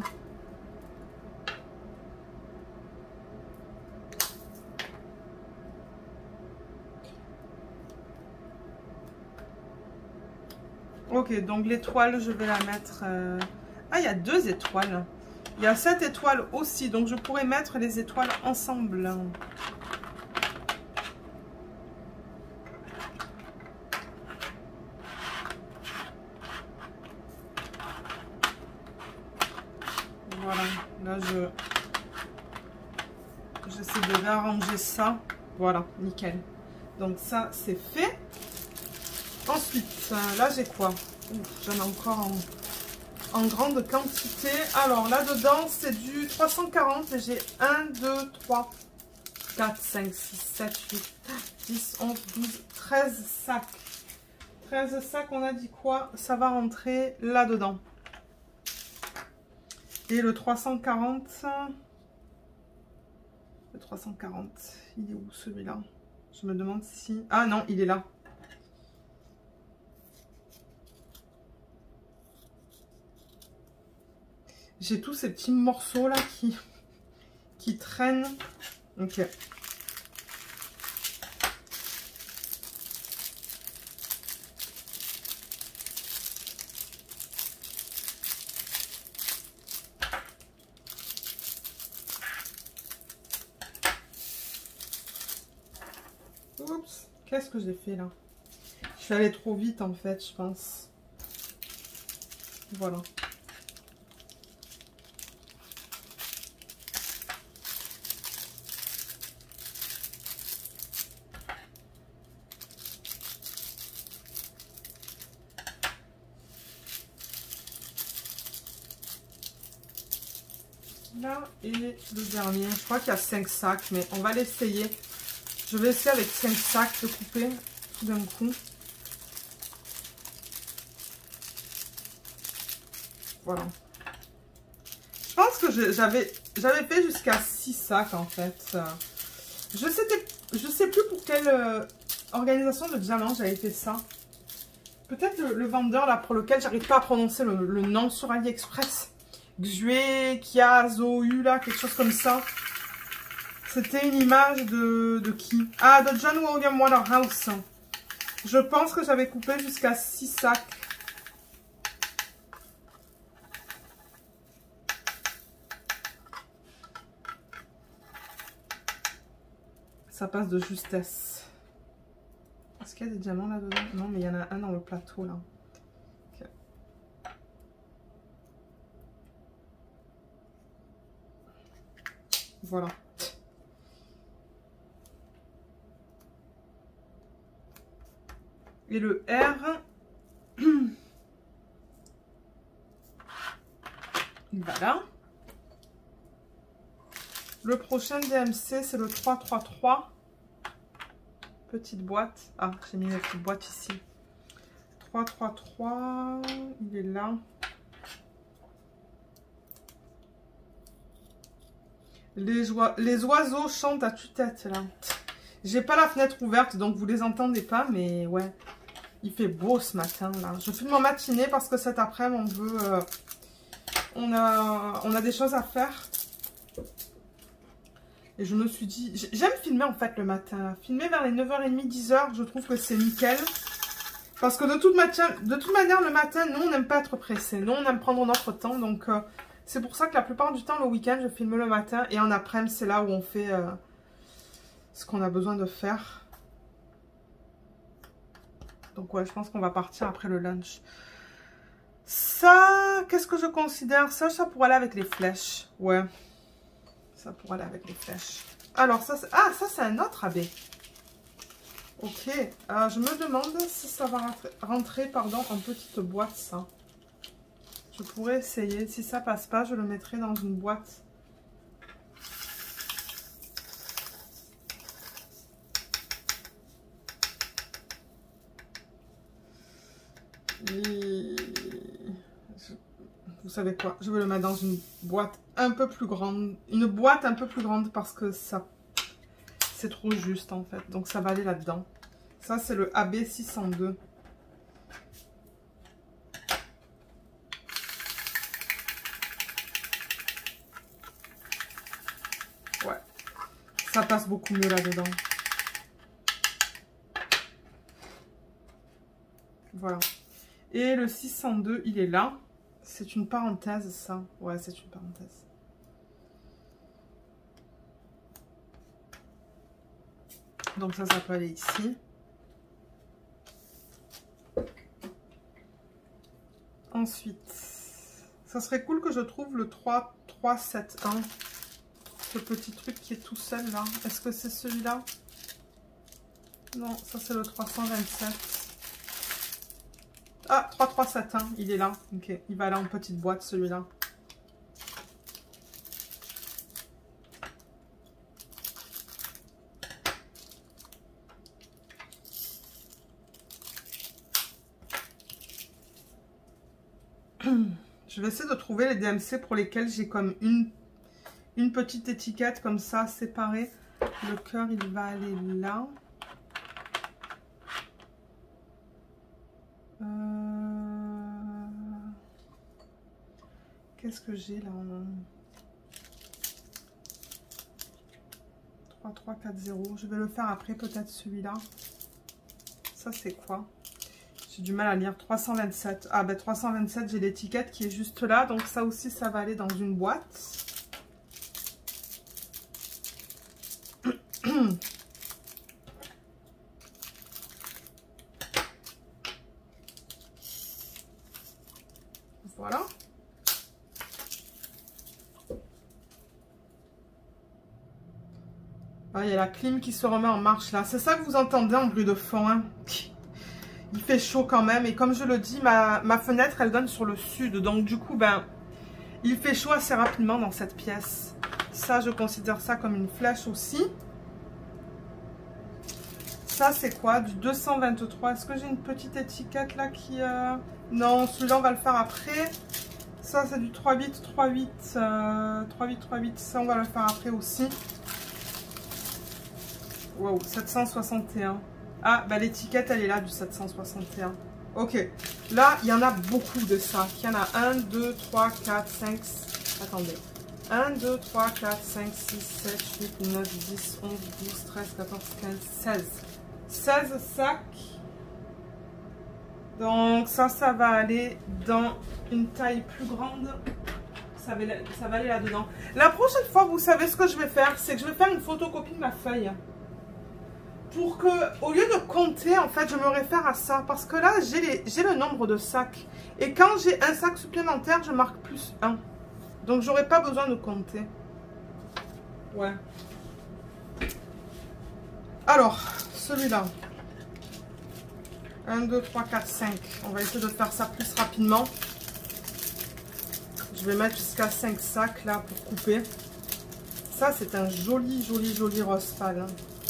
Ok, donc l'étoile, je vais la mettre... Euh... Ah, il y a deux étoiles. Il y a cette étoile aussi, donc je pourrais mettre les étoiles ensemble. Voilà, là je... J'essaie de réarranger ça. Voilà, nickel. Donc ça, c'est fait. Ensuite, là j'ai quoi? J'en ai encore en, en grande quantité. Alors là-dedans, c'est du trois cent quarante et j'ai un, deux, trois, quatre, cinq, six, sept, huit, dix, onze, douze, treize sacs. treize sacs, on a dit quoi? Ça va rentrer là-dedans. Et le trois cent quarante, le trois cent quarante, il est où celui-là? Je me demande si... Ah non, il est là. J'ai tous ces petits morceaux là qui, qui traînent. Ok. Oups, qu'est-ce que j'ai fait là? Je suis allée trop vite en fait, je pense. Voilà. Là et le dernier, je crois qu'il y a cinq sacs, mais on va l'essayer. Je vais essayer avec cinq sacs de couper tout d'un coup. Voilà. Je pense que j'avais j'avais fait jusqu'à six sacs en fait. Je sais, je sais plus pour quelle euh, organisation de diamants j'avais fait ça. Peut-être le, le vendeur là pour lequel j'arrive pas à prononcer le, le nom sur AliExpress. Xue, Kiazo, là, quelque chose comme ça. C'était une image de, de qui? Ah, de John William Waterhouse. Je pense que j'avais coupé jusqu'à six sacs. Ça passe de justesse. Est-ce qu'il y a des diamants là-dedans? Non, mais il y en a un dans le plateau là. Okay. Voilà. Et le R, il va là. Le prochain D M C, c'est le trois trois trois. Petite boîte. Ah, j'ai mis la petite boîte ici. trois trois trois, il est là. Les, les oiseaux chantent à tue-tête, là. J'ai pas la fenêtre ouverte, donc vous les entendez pas, mais ouais. Il fait beau ce matin, là. Je filme en matinée parce que cet après-midi, on veut... Euh, on, a, on a des choses à faire. Et je me suis dit... J'aime filmer, en fait, le matin. Là. Filmer vers les neuf heures trente, dix heures, je trouve que c'est nickel. Parce que de toute, de toute manière, le matin, nous, on n'aime pas être pressé. Nous, on aime prendre notre temps. Donc, euh, c'est pour ça que la plupart du temps, le week-end, je filme le matin. Et en après-midi, c'est là où on fait euh, ce qu'on a besoin de faire. Donc ouais, je pense qu'on va partir après le lunch. Ça, qu'est-ce que je considère? Ça, ça pourrait aller avec les flèches. Ouais, ça pourrait aller avec les flèches. Alors ça, ah, ça c'est un autre abbé. Ok, euh, je me demande si ça va rentrer, rentrer pardon, en petite boîte, ça. Je pourrais essayer. Si ça passe pas, je le mettrai dans une boîte. Et... Vous savez quoi? Je vais le mettre dans une boîte un peu plus grande. Une boîte un peu plus grande parce que ça... c'est trop juste en fait. Donc ça va aller là-dedans. Ça c'est le A B six cent deux. Ouais. Ça passe beaucoup mieux là-dedans. Voilà. Et le six cent deux, il est là. C'est une parenthèse, ça. Ouais, c'est une parenthèse. Donc ça, ça peut aller ici. Ensuite, ça serait cool que je trouve le trois trois sept un. Ce petit truc qui est tout seul, là. Est-ce que c'est celui-là? Non, ça, c'est le trois cent vingt-sept. Ah, trois trois sept un, il est là. Ok, il va là en petite boîte, celui-là. Je vais essayer de trouver les D M C pour lesquels j'ai comme une, une petite étiquette comme ça, séparée. Le cœur, il va aller là. Euh... Qu'est-ce que j'ai là en... trois trois quatre zéro. Je vais le faire après, peut-être celui-là. Ça, c'est quoi? J'ai du mal à lire. trois cent vingt-sept. Ah, ben trois cent vingt-sept, j'ai l'étiquette qui est juste là. Donc, ça aussi, ça va aller dans une boîte. Voilà. Ah, il y a la clim qui se remet en marche là. C'est ça que vous entendez en bruit de fond. Hein. Il fait chaud quand même. Et comme je le dis, ma, ma fenêtre, elle donne sur le sud. Donc du coup, ben, il fait chaud assez rapidement dans cette pièce. Ça, je considère ça comme une flèche aussi. Ça, c'est quoi? Du deux cent vingt-trois. Est-ce que j'ai une petite étiquette là qui... Euh... Non, celui-là, on va le faire après. Ça, c'est du trois huit trois huit. Euh, trois huit trois huit. Ça, on va le faire après aussi. Wow, sept cent soixante et un. Ah, bah l'étiquette, elle est là du sept cent soixante et un. Ok. Là, il y en a beaucoup de ça. Il y en a un, deux, trois, quatre, cinq... Attendez. un, deux, trois, quatre, cinq, six, sept, huit, neuf, dix, onze, douze, treize, quatorze, quinze, seize. seize sacs. Donc ça, ça va aller dans une taille plus grande. Ça va, ça va aller là-dedans. La prochaine fois, vous savez ce que je vais faire? C'est que je vais faire une photocopie de ma feuille. Pour que, au lieu de compter, en fait, je me réfère à ça. Parce que là, j'ai le nombre de sacs. Et quand j'ai un sac supplémentaire, je marque plus un. Donc, j'aurai pas besoin de compter. Ouais. Alors, celui-là. un, deux, trois, quatre, cinq. On va essayer de faire ça plus rapidement. Je vais mettre jusqu'à cinq sacs là pour couper. Ça, c'est un joli, joli, joli rose pâle.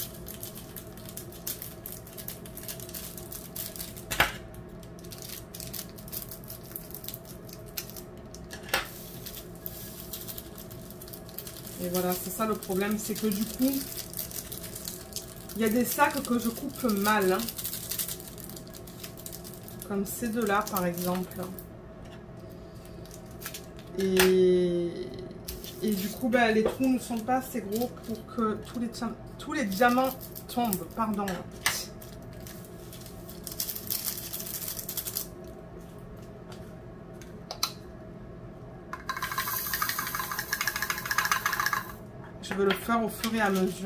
Et voilà, c'est ça le problème, c'est que du coup, il y a des sacs que je coupe mal. Hein. Comme ces deux-là, par exemple. Et, et du coup, ben, les trous ne sont pas assez gros pour que tous les, tous les diamants tombent. Pardon. Je vais le faire au fur et à mesure.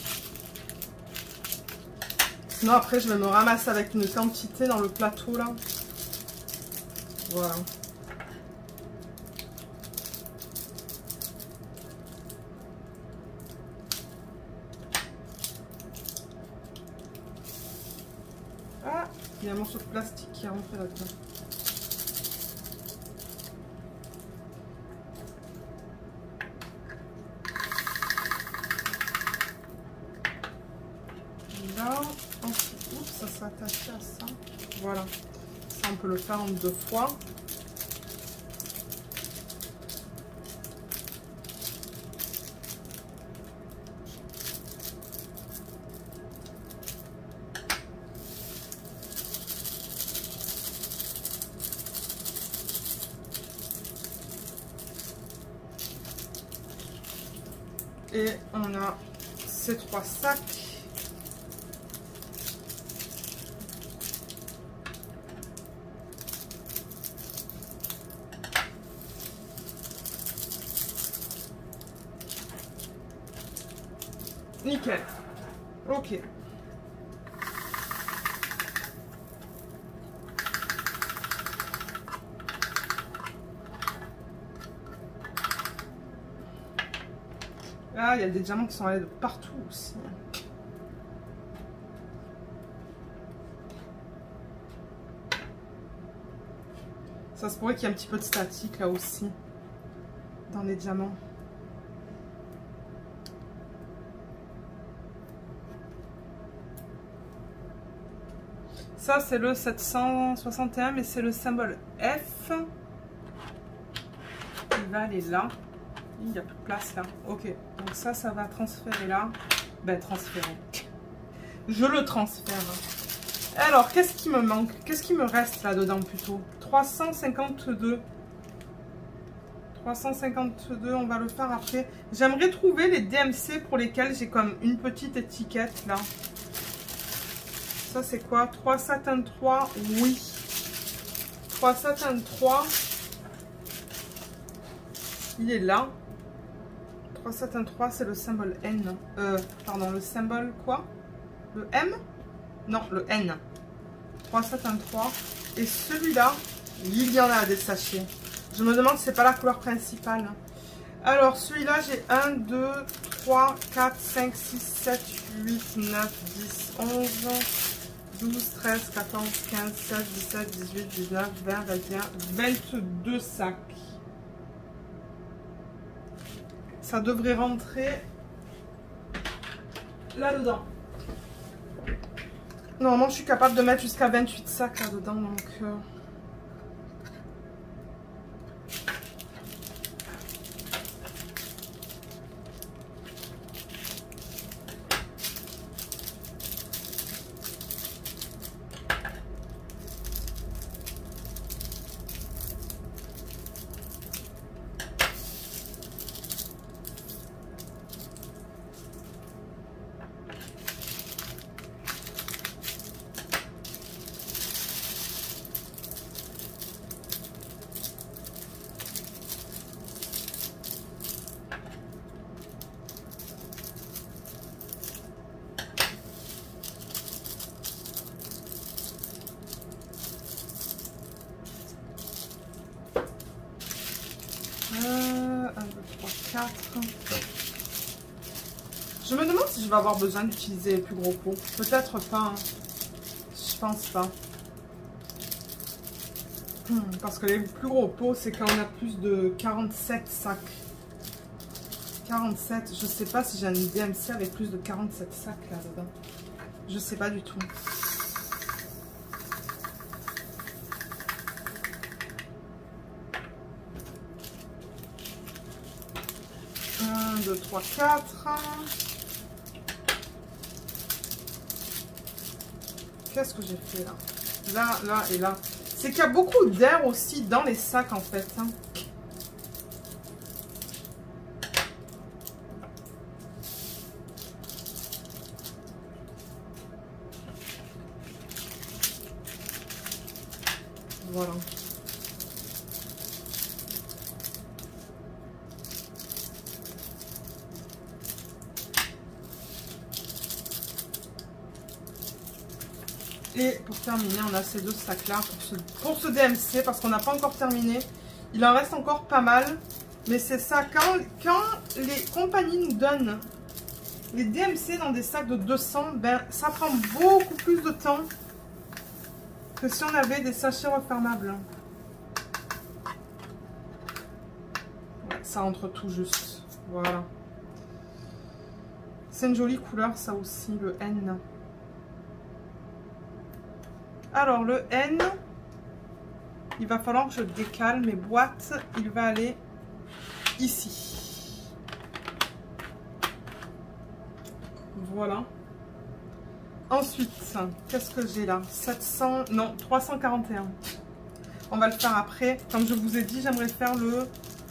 Sinon après je vais me ramasser avec une quantité dans le plateau là. Voilà. Ah, il y a un morceau de plastique qui est rentré là-dedans. Ça s'attache à ça. Voilà. Ça, on peut le faire en deux fois. Et on a ces trois sacs. Nickel. Ok. Ah, il y a des diamants qui sont allés de partout aussi. Ça se pourrait qu'il y ait un petit peu de statique là aussi. Dans les diamants. Ça, c'est le sept cent soixante et un, mais c'est le symbole F. Il va aller là. Il n'y a plus de place là. Ok. Donc ça, ça va transférer là. Ben, transférer. Je le transfère. Alors, qu'est-ce qui me manque? Qu'est-ce qui me reste là-dedans plutôt? trois cent cinquante-deux. trois cent cinquante-deux, on va le faire après. J'aimerais trouver les D M C pour lesquels j'ai comme une petite étiquette là. Ça c'est quoi? trois satin trois, oui. trois satin trois. Il est là. trois satin trois, c'est le symbole N. Euh, pardon, le symbole quoi? Le M? Non, le N. trois satin trois. Et celui-là, il y en a des sachets. Je me demande si c'est pas la couleur principale. Alors, celui-là, j'ai un, deux, trois, quatre, cinq, six, sept, huit, neuf, dix, onze, douze, treize, quatorze, quinze, seize, dix-sept, dix-huit, dix-neuf, vingt, vingt et un, vingt-deux sacs. Ça devrait rentrer là-dedans. Normalement, je suis capable de mettre jusqu'à vingt-huit sacs là-dedans, donc... Euh... un, deux, trois, quatre. Je me demande si je vais avoir besoin d'utiliser les plus gros pots. Peut-être pas. Hein. Je pense pas. Parce que les plus gros pots, c'est quand on a plus de quarante-sept sacs. quarante-sept, je sais pas si j'ai un D M C avec plus de quarante-sept sacs là-dedans. Je sais pas du tout. un, deux, trois, quatre. Qu'est-ce que j'ai fait là? Là, là et là. C'est qu'il y a beaucoup d'air aussi dans les sacs en fait. Hein. Voilà. Et pour terminer, on a ces deux sacs là pour ce, pour ce D M C parce qu'on n'a pas encore terminé. Il en reste encore pas mal. Mais c'est ça, quand, quand les compagnies nous donnent les D M C dans des sacs de deux cents, ben, ça prend beaucoup plus de temps que si on avait des sachets refermables. Ouais, ça entre tout juste. Voilà. C'est une jolie couleur ça aussi, le N. Alors le N, il va falloir que je décale mes boîtes. Il va aller ici. Voilà. Ensuite, qu'est-ce que j'ai là? sept cents, non, trois cent quarante et un. On va le faire après. Comme je vous ai dit, j'aimerais faire le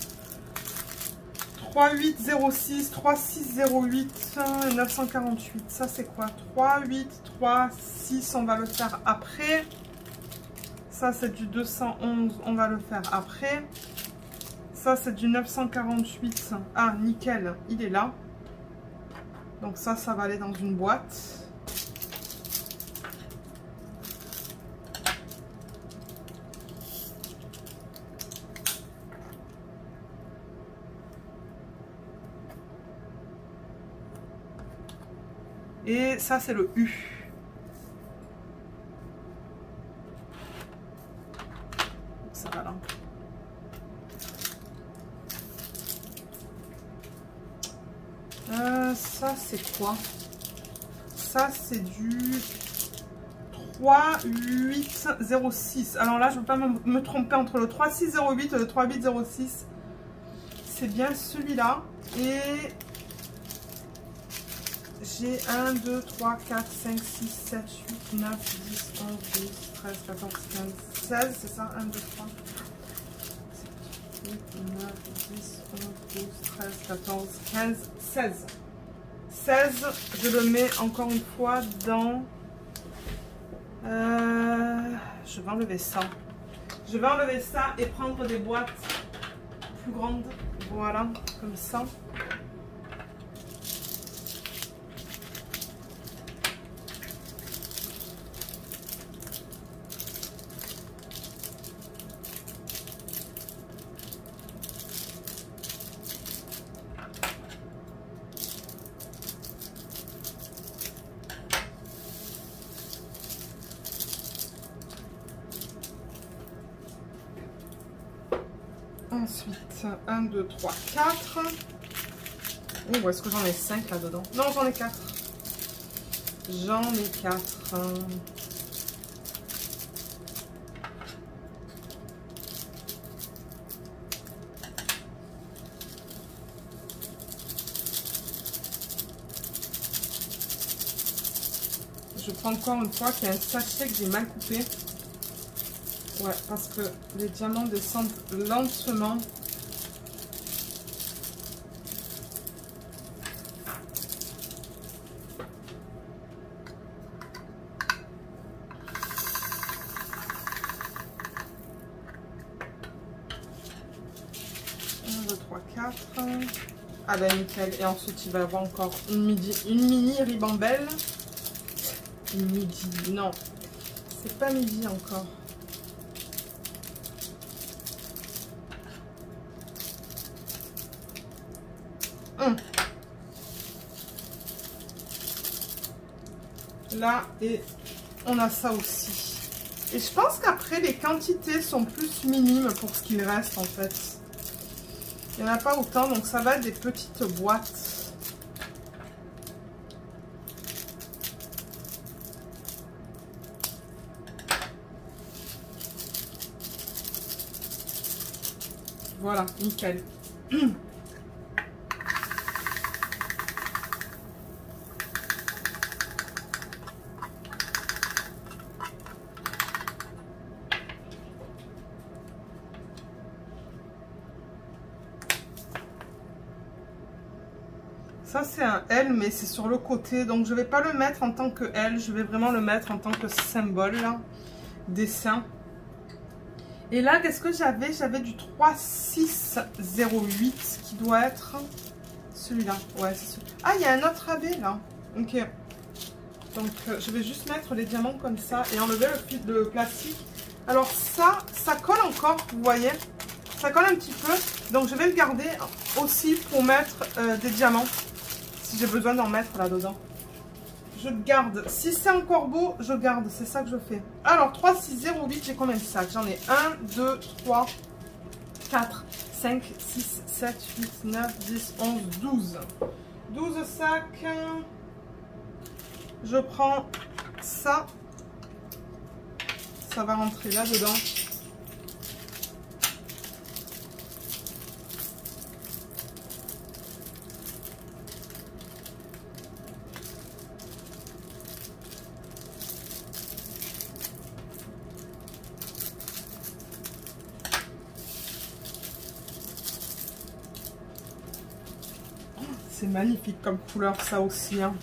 trois huit zéro six, trois six zéro huit, neuf cent quarante-huit. Ça, c'est quoi? trois huit trois six, on va le faire après. Ça, c'est du deux cent onze, on va le faire après. Ça, c'est du neuf cent quarante-huit. Ah, nickel, il est là. Donc ça, ça va aller dans une boîte. Et ça, c'est le U. Ça va là. Euh, ça, c'est quoi? Ça, c'est du trois huit zéro six. Alors là, je ne veux pas me, me tromper entre le trois six zéro huit et le trois huit zéro six. C'est bien celui-là. Et j'ai un, deux, trois, quatre, cinq, six, sept, huit, neuf, dix, onze, douze, treize, quatorze, quinze, seize. C'est ça? un, deux, trois, huit, neuf, dix, onze, douze, treize, quatorze, quinze, seize. seize, je le mets encore une fois dans... Euh, je vais enlever ça. Je vais enlever ça et prendre des boîtes plus grandes. Voilà, comme ça. Ensuite, un, deux, trois, quatre. Oh, est-ce que j'en ai cinq là-dedans? Non, j'en ai quatre. J'en ai quatre. Je prends encore une fois qu'il y a un sachet que j'ai mal coupé. Ouais, parce que les diamants descendent lentement. un, deux, trois, quatre. Ah ben nickel. Et ensuite, il va y avoir encore une, midi, une mini ribambelle. Une midi, non. C'est pas midi encore. Hum. Là, et on a ça aussi. Et je pense qu'après, les quantités sont plus minimes pour ce qu'il reste en fait. Il n'y en a pas autant, donc ça va être des petites boîtes. Voilà, nickel. Ça c'est un L, mais c'est sur le côté, donc je vais pas le mettre en tant que L, je vais vraiment le mettre en tant que symbole, là, dessin. Et là, qu'est-ce que j'avais? J'avais du trois six zéro huit qui doit être celui-là. Ouais, c'est celui-là. Ah, il y a un autre A B là. Ok. Donc, euh, je vais juste mettre les diamants comme ça et enlever le, le plastique. Alors ça, ça colle encore, vous voyez. Ça colle un petit peu. Donc, je vais le garder aussi pour mettre euh, des diamants. Si j'ai besoin d'en mettre là-dedans. Je garde. Si c'est encore beau, je garde. C'est ça que je fais. Alors, trois six zéro huit, j'ai combien de sacs? J'en ai un, deux, trois, quatre, cinq, six, sept, huit, neuf, dix, onze, douze. douze sacs. Je prends ça. Ça va rentrer là-dedans. C'est magnifique comme couleur, ça aussi. Hein.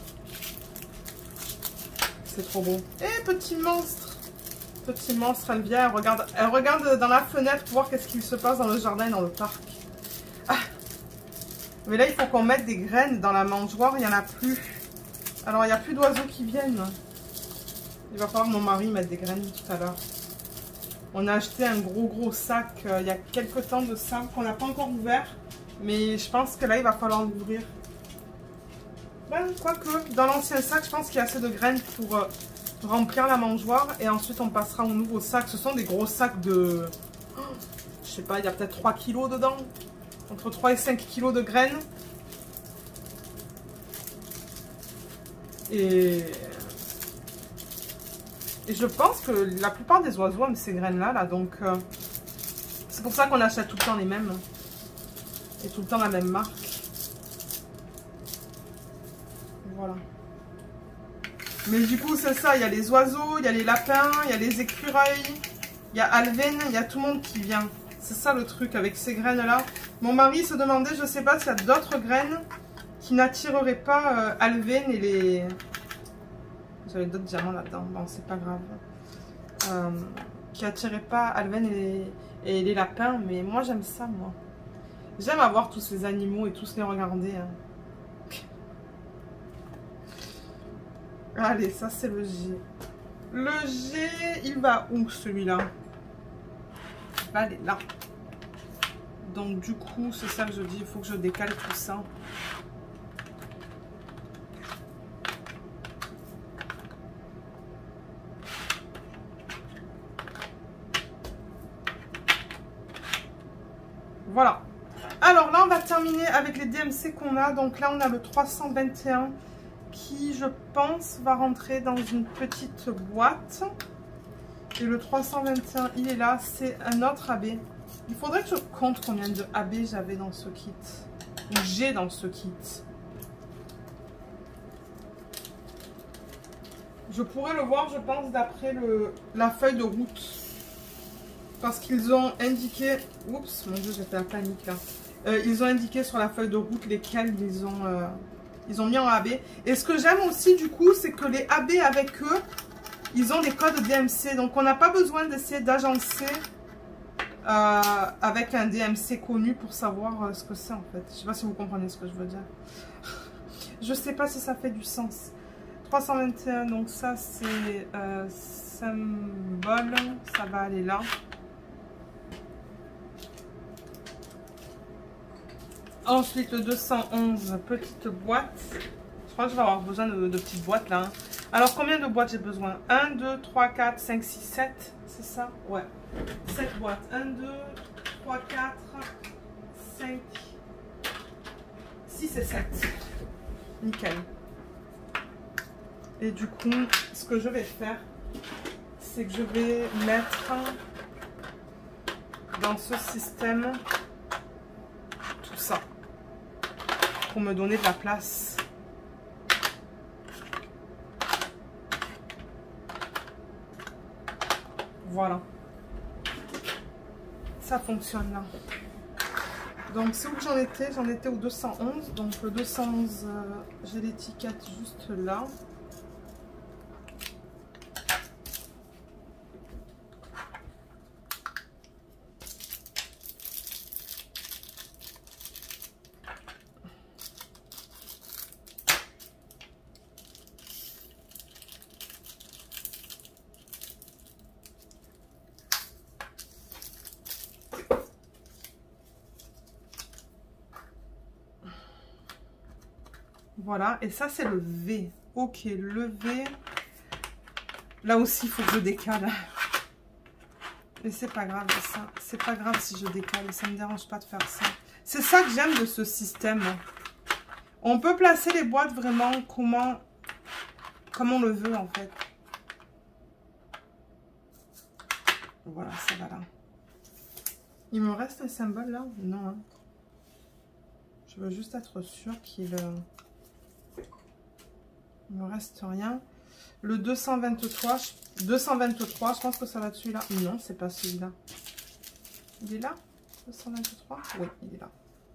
C'est trop beau. Et petit monstre. Petit monstre, elle vient, elle regarde, elle regarde dans la fenêtre pour voir qu'est-ce qu'il se passe dans le jardin et dans le parc. Ah. Mais là, il faut qu'on mette des graines dans la mangeoire. Il n'y en a plus. Alors, il n'y a plus d'oiseaux qui viennent. Il va falloir que mon mari mette des graines tout à l'heure. On a acheté un gros gros sac euh, il y a quelques temps de ça qu'on n'a pas encore ouvert. Mais je pense que là, il va falloir l'ouvrir. Ben, quoique, dans l'ancien sac, je pense qu'il y a assez de graines pour euh, remplir la mangeoire. Et ensuite, on passera au nouveau sac. Ce sont des gros sacs de... Oh, je sais pas, il y a peut-être trois kilos dedans. Entre trois et cinq kilos de graines. Et... Et je pense que la plupart des oiseaux aiment ces graines-là. Là, donc, euh, c'est pour ça qu'on achète tout le temps les mêmes. Et tout le temps la même marque. Voilà. Mais du coup, c'est ça. Il y a les oiseaux, il y a les lapins, il y a les écureuils, il y a Alvin, il y a tout le monde qui vient. C'est ça le truc avec ces graines-là. Mon mari se demandait, je ne sais pas s'il y a d'autres graines qui n'attireraient pas euh, Alvin et les... J'avais d'autres diamants là-dedans. Bon, c'est pas grave. Euh, qui n'attiraient pas Alvin et les, et les lapins. Mais moi, j'aime ça, moi. J'aime avoir tous ces animaux et tous les regarder. Hein. Allez, ça c'est le G. Le G, il va où celui-là? Il va aller là. Donc du coup, c'est ça que je dis, il faut que je décale tout ça. Voilà. Alors là, on va terminer avec les D M C qu'on a. Donc là, on a le trois cent vingt et un. Qui, je pense, va rentrer dans une petite boîte. Et le trois cent vingt et un, il est là. C'est un autre A B. Il faudrait que je compte combien de A B j'avais dans ce kit. Ou j'ai dans ce kit. Je pourrais le voir, je pense, d'après la feuille de route. Parce qu'ils ont indiqué... Oups, mon Dieu, j'ai fait la panique là. Euh, ils ont indiqué sur la feuille de route lesquels ils ont... Euh, Ils ont mis en A B. Et ce que j'aime aussi, du coup, c'est que les A B avec eux, ils ont des codes D M C. Donc, on n'a pas besoin d'essayer d'agencer euh, avec un D M C connu pour savoir euh, ce que c'est, en fait. Je ne sais pas si vous comprenez ce que je veux dire. Je ne sais pas si ça fait du sens. trois cent vingt et un, donc ça, c'est euh, symbole. Ça va aller là. Ensuite, le deux cent onze, petite boîte. Je crois que je vais avoir besoin de, de petites boîtes là. Hein. Alors, combien de boîtes j'ai besoin? un, deux, trois, quatre, cinq, six, sept. C'est ça? Ouais. sept boîtes. un, deux, trois, quatre, cinq, six et sept. Nickel. Et du coup, ce que je vais faire, c'est que je vais mettre dans ce système tout ça pour me donner de la place. Voilà. Ça fonctionne là. Donc c'est où que j'en étais? J'en étais au deux cent onze. Donc le deux cent onze, euh, j'ai l'étiquette juste là. Voilà, et ça c'est le V. Ok, le V. Là aussi, il faut que je décale. Mais c'est pas grave, ça. C'est pas grave si je décale, ça me dérange pas de faire ça. C'est ça que j'aime de ce système. On peut placer les boîtes vraiment comment, comme on le veut en fait. Voilà, ça va là. Il me reste un symbole là? Non. Hein. Je veux juste être sûre qu'il... Il ne me reste rien. Le deux cent vingt-trois, deux cent vingt-trois, je pense que ça va dessus là. Non, c'est pas celui-là. Il est là? deux cent vingt-trois? Oui, il est là.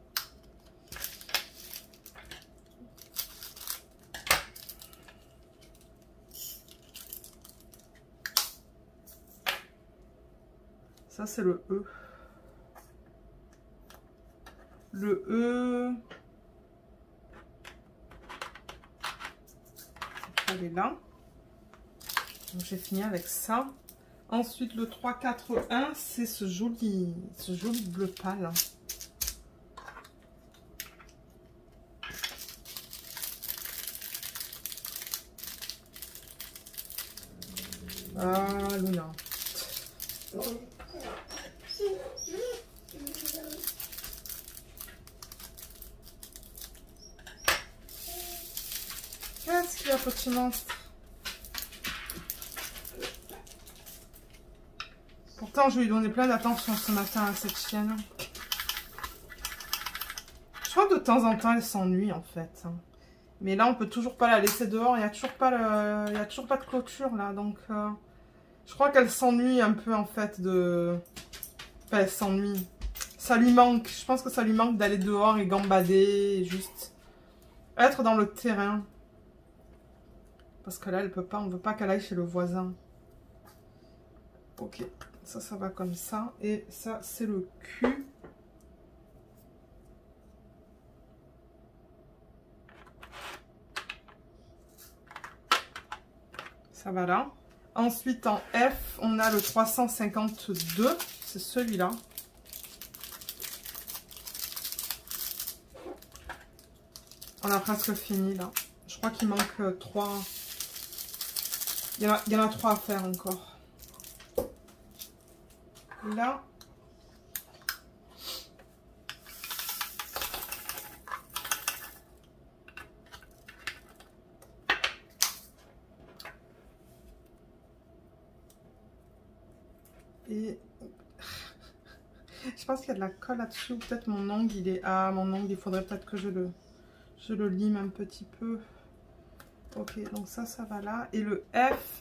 Ça, c'est le E. Le E... Elle est là. J'ai fini avec ça. Ensuite, le trois quatre un, c'est ce joli, ce joli bleu pâle. Ah, Luna. Qu'est-ce qu'il y a, petit monstre? Pourtant, je lui ai donné plein d'attention ce matin à cette chienne. Je crois que de temps en temps, elle s'ennuie en fait. Mais là, on peut toujours pas la laisser dehors. Il n'y a toujours pas le... Il y a toujours pas de clôture là. Donc, euh... je crois qu'elle s'ennuie un peu en fait de... Enfin, elle s'ennuie. Ça lui manque. Je pense que ça lui manque d'aller dehors et gambader. Et juste être dans le terrain. Parce que là, elle peut pas. On veut pas qu'elle aille chez le voisin. Ok. Ça, ça va comme ça. Et ça, c'est le cul. Ça va là. Ensuite, en F, on a le trois cent cinquante-deux. C'est celui-là. On a presque fini, là. Je crois qu'il manque trois. Il y en a, il y en a trois à faire encore. Là. Et je pense qu'il y a de la colle là-dessus. Peut-être mon ongle, il est... Ah, mon ongle, il faudrait peut-être que je le... je le lime un petit peu. Ok, donc ça, ça va là. Et le F...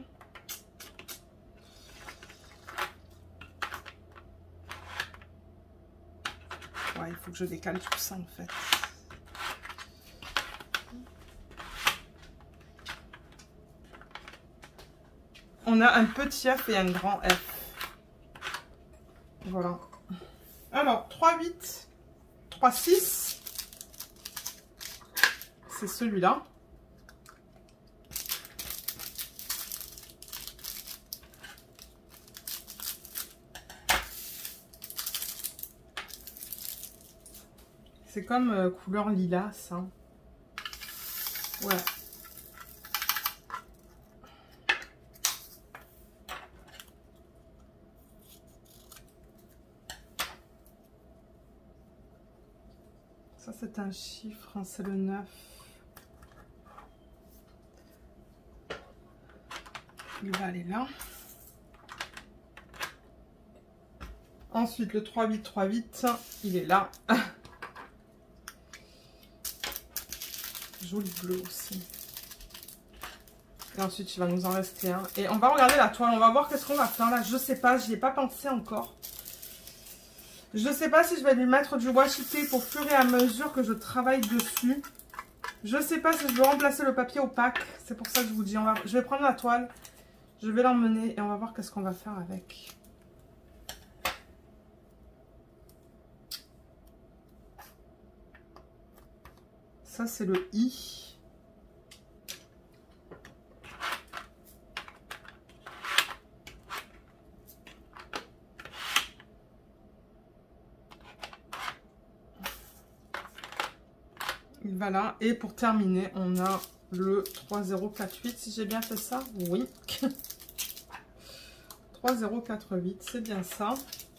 Ouais, il faut que je décale tout ça, en fait. On a un petit F et un grand F. Voilà. Alors, trois huit, trois six. C'est celui-là. C'est comme euh, couleur lilas, ça. Ouais. c'est un chiffre, hein, c'est le neuf. Il va aller là. Ensuite, le trois huit trois huit, il est là. Joli bleu aussi. Et ensuite, il va nous en rester un. Et on va regarder la toile. On va voir qu'est-ce qu'on va faire là. Je sais pas, j'y ai pas pensé encore. Je sais pas si je vais lui mettre du washi tape au fur et à mesure que je travaille dessus. Je sais pas si je veux remplacer le papier opaque. C'est pour ça que je vous dis. On va... Je vais prendre la toile. Je vais l'emmener et on va voir qu'est-ce qu'on va faire avec. Ça, c'est le I. Il va là. Et pour terminer, on a le trois zéro quatre huit. Si j'ai bien fait ça, oui. trois zéro quatre huit, c'est bien ça.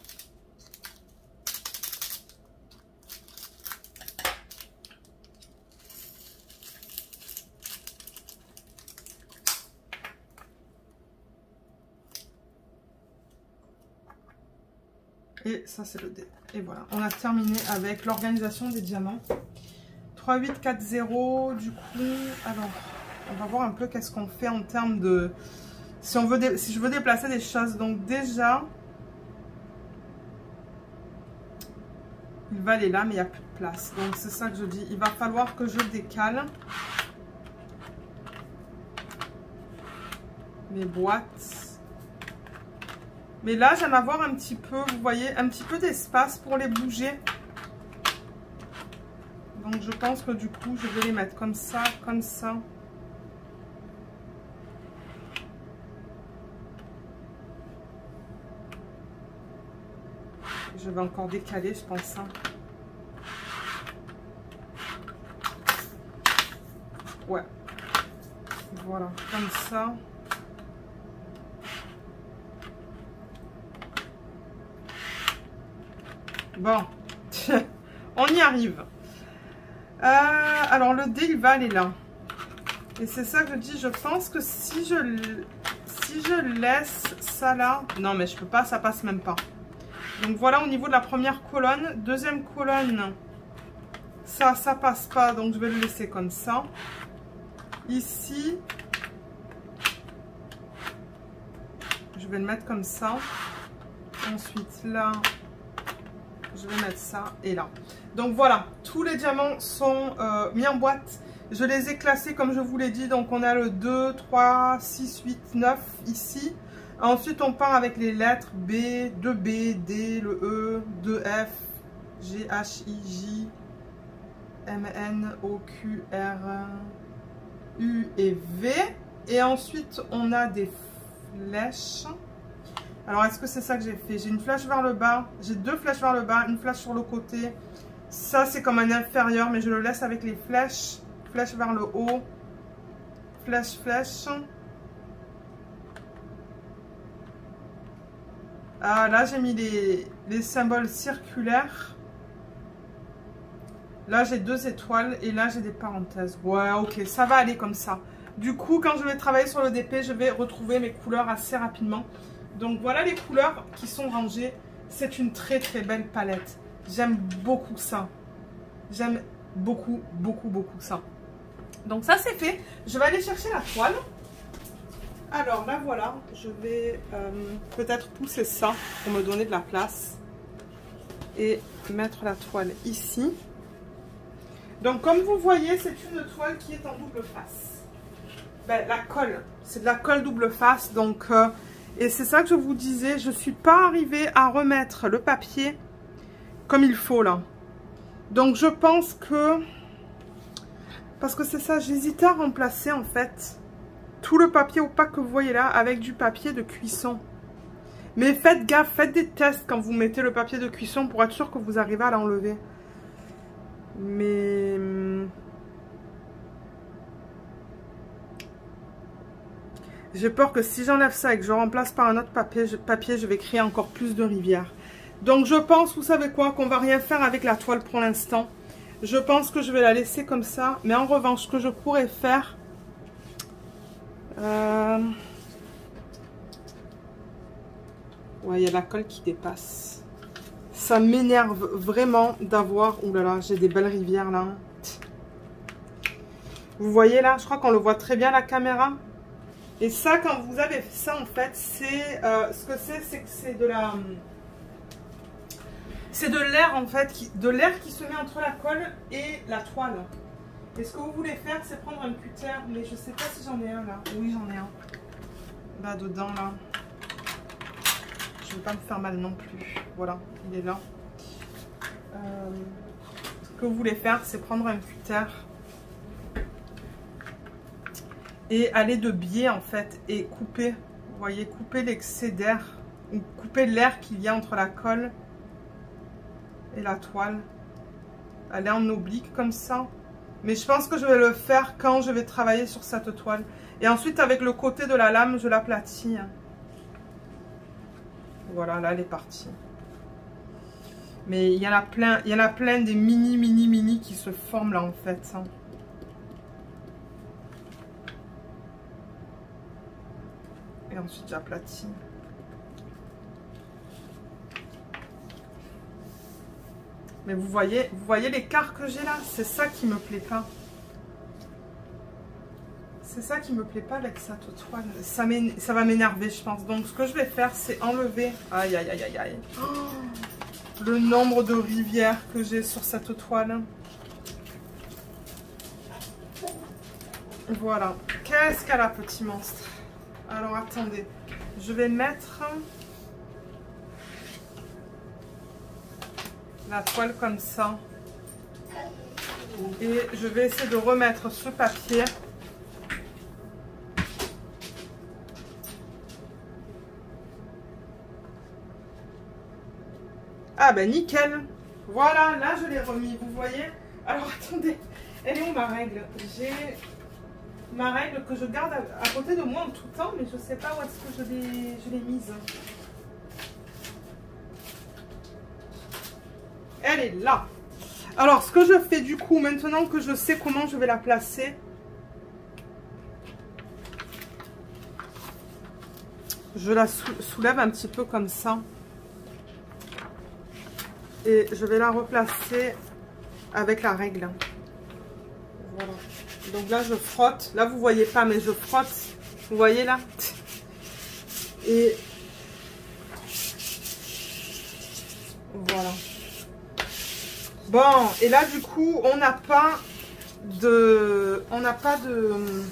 Et ça, c'est le D. Et voilà, on a terminé avec l'organisation des diamants. trois huit quatre zéro, du coup, alors, on va voir un peu qu'est-ce qu'on fait en termes de... Si, on veut dé... si je veux déplacer des choses, donc déjà, il va aller là, mais il n'y a plus de place. Donc, c'est ça que je dis. Il va falloir que je décale mes boîtes. Mais là, j'aime avoir un petit peu, vous voyez, un petit peu d'espace pour les bouger. Donc, je pense que du coup, je vais les mettre comme ça, comme ça. Je vais encore décaler, je pense ça. Ouais. Voilà, comme ça. Bon, on y arrive. Euh, alors, le D, il va aller là. Et c'est ça que je dis, je pense que si je, si je laisse ça là... Non, mais je peux pas, ça passe même pas. Donc, voilà au niveau de la première colonne. Deuxième colonne, ça, ça passe pas. Donc, je vais le laisser comme ça. Ici, je vais le mettre comme ça. Ensuite, là... Je vais mettre ça et là. Donc voilà, tous les diamants sont euh, mis en boîte. Je les ai classés comme je vous l'ai dit. Donc on a le deux, trois, six, huit, neuf ici. Ensuite on part avec les lettres B, deux B, D, le E, deux F, G, H, I, J, M, N, O, Q, R, U et V. Et ensuite on a des flèches. Alors, est-ce que c'est ça que j'ai fait? J'ai une flèche vers le bas. J'ai deux flèches vers le bas. Une flèche sur le côté. Ça, c'est comme un inférieur. Mais je le laisse avec les flèches. Flèche vers le haut. Flèche, flèche. Ah, là, j'ai mis les, les symboles circulaires. Là, j'ai deux étoiles. Et là, j'ai des parenthèses. Ouais, ok. Ça va aller comme ça. Du coup, quand je vais travailler sur le D P, je vais retrouver mes couleurs assez rapidement. Donc voilà les couleurs qui sont rangées. C'est une très très belle palette. J'aime beaucoup ça. J'aime beaucoup, beaucoup, beaucoup ça. Donc ça c'est fait. Je vais aller chercher la toile. Alors là voilà. Je vais euh, peut-être pousser ça pour me donner de la place. Et mettre la toile ici. Donc comme vous voyez, c'est une toile qui est en double face. Ben, la colle. C'est de la colle double face. Donc... Euh, Et c'est ça que je vous disais, je ne suis pas arrivée à remettre le papier comme il faut là. Donc je pense que, parce que c'est ça, j'hésitais à remplacer en fait tout le papier opaque que vous voyez là avec du papier de cuisson. Mais faites gaffe, faites des tests quand vous mettez le papier de cuisson pour être sûr que vous arrivez à l'enlever. Mais... j'ai peur que si j'enlève ça et que je remplace par un autre papier je, papier, je vais créer encore plus de rivières. Donc je pense, vous savez quoi, qu'on va rien faire avec la toile pour l'instant. Je pense que je vais la laisser comme ça. Mais en revanche, ce que je pourrais faire... Euh... Ouais, il y a la colle qui dépasse. Ça m'énerve vraiment d'avoir... Ouh là là, j'ai des belles rivières là. Vous voyez là, je crois qu'on le voit très bien la caméra. Et ça, quand vous avez ça, en fait, c'est... Euh, ce que c'est, c'est que c'est de la... C'est de l'air, en fait, qui, de l'air qui se met entre la colle et la toile. Et ce que vous voulez faire, c'est prendre un cutter. Mais je sais pas si j'en ai un là. Oui, j'en ai un. Là, dedans, là. Je ne vais pas me faire mal non plus. Voilà, il est là. Euh, ce que vous voulez faire, c'est prendre un cutter et aller de biais en fait et couper. Vous voyez, couper l'excès d'air ou couper l'air qu'il y a entre la colle et la toile. Aller en oblique comme ça. Mais je pense que je vais le faire quand je vais travailler sur cette toile. Et ensuite, avec le côté de la lame, je l'aplatis. Voilà, là, elle est partie. Mais il y en a plein, il y en a plein des mini, mini, mini qui se forment là, en fait. Et ensuite, j'aplatis. Mais vous voyez, vous voyez l'écart que j'ai là? C'est ça qui me plaît pas. C'est ça qui me plaît pas avec cette toile. Ça, ça va m'énerver, je pense. Donc, ce que je vais faire, c'est enlever... Aïe, aïe, aïe, aïe, aïe. Oh, le nombre de rivières que j'ai sur cette toile. Voilà. Qu'est-ce qu'elle a, petit monstre? Alors, attendez. Je vais mettre... la toile comme ça. Et je vais essayer de remettre ce papier... Ah ben nickel. Voilà, là je l'ai remis, vous voyez. Alors attendez, elle est où ma règle? J'ai ma règle que je garde à, à côté de moi en tout temps, mais je sais pas où est-ce que je l'ai mise. Elle est là. Alors ce que je fais du coup, maintenant que je sais comment je vais la placer, je la sou soulève un petit peu comme ça. Et je vais la replacer avec la règle. Voilà. Donc là, je frotte. Là, vous ne voyez pas, mais je frotte. Vous voyez là? Et voilà. Bon, et là, du coup, on n'a pas de... On n'a pas de...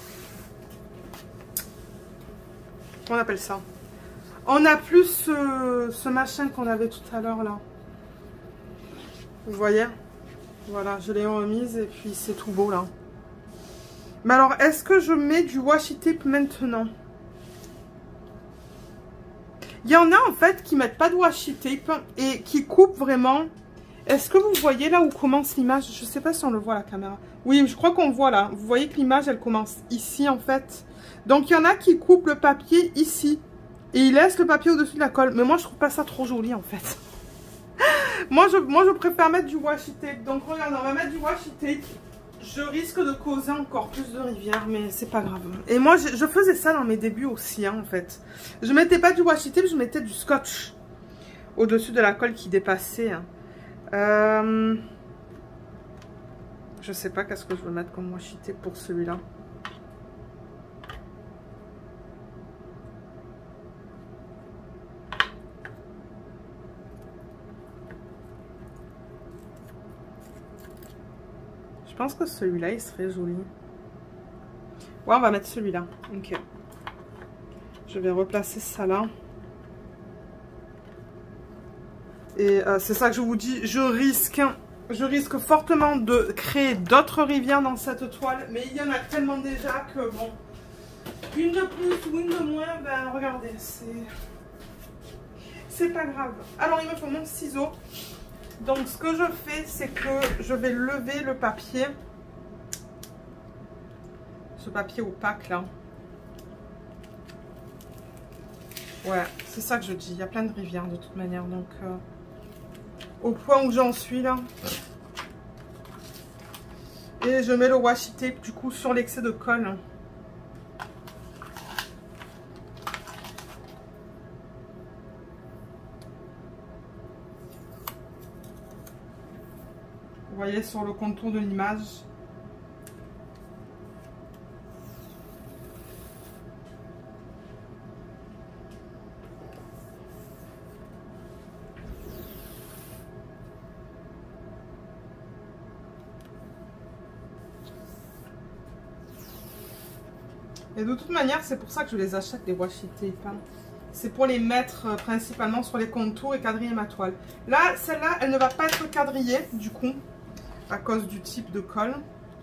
Comment on appelle ça? On n'a plus ce, ce machin qu'on avait tout à l'heure, là. Vous voyez? Voilà, je l'ai remise et puis c'est tout beau là. Mais alors, est-ce que je mets du washi tape maintenant? Il y en a en fait qui mettent pas de washi tape et qui coupent vraiment. Est-ce que vous voyez là où commence l'image? Je sais pas si on le voit à la caméra. Oui, je crois qu'on voit là. Vous voyez que l'image elle commence ici en fait. Donc il y en a qui coupent le papier ici. Et ils laissent le papier au-dessus de la colle. Mais moi je trouve pas ça trop joli en fait. Moi je, moi, je préfère mettre du washi tape. Donc, regarde, on va mettre du washi tape. Je risque de causer encore plus de rivières, mais c'est pas grave. Et moi, je, je faisais ça dans mes débuts aussi, hein, en fait. Je mettais pas du washi tape, je mettais du scotch au-dessus de la colle qui dépassait. Hein. Euh... Je sais pas qu'est-ce que je veux mettre comme washi tape pour celui-là. Je pense que celui-là, il serait joli. Ouais, on va mettre celui-là. Ok. Je vais replacer ça là. Et euh, c'est ça que je vous dis. Je risque, je risque fortement de créer d'autres rivières dans cette toile. Mais il y en a tellement déjà que bon. Une de plus ou une de moins, ben regardez, c'est... C'est pas grave. Alors, il me faut mon ciseau. Donc, ce que je fais, c'est que je vais lever le papier. Ce papier opaque, là. Ouais, c'est ça que je dis. Il y a plein de rivières, de toute manière. Donc, euh, au point où j'en suis, là. Et je mets le washi tape du coup sur l'excès de colle. Vous voyez sur le contour de l'image. Et de toute manière, c'est pour ça que je les achète, les washi tape. Hein. C'est pour les mettre euh, principalement sur les contours et quadriller ma toile. Là, celle-là, elle ne va pas être quadrillée, du coup, à cause du type de colle.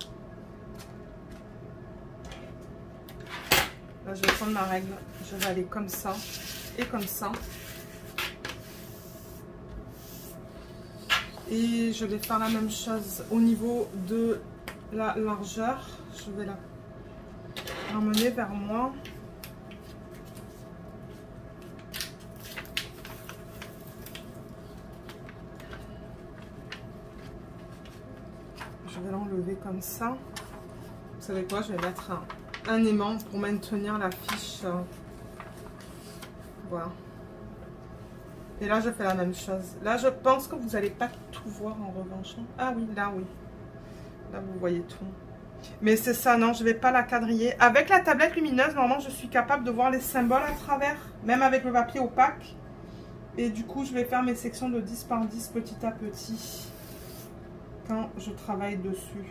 Là, je vais prendre ma règle. Je vais aller comme ça et comme ça. Et je vais faire la même chose au niveau de la largeur. Je vais la ramener vers moi. Je vais l'enlever comme ça. Vous savez quoi, je vais mettre un, un aimant pour maintenir la fiche. Voilà. Et là, je fais la même chose. Là, je pense que vous n'allez pas tout voir en revanche. Ah oui, là, oui. Là, vous voyez tout. Mais c'est ça, non, je ne vais pas la quadriller. Avec la tablette lumineuse, normalement, je suis capable de voir les symboles à travers, même avec le papier opaque. Et du coup, je vais faire mes sections de dix par dix petit à petit quand je travaille dessus.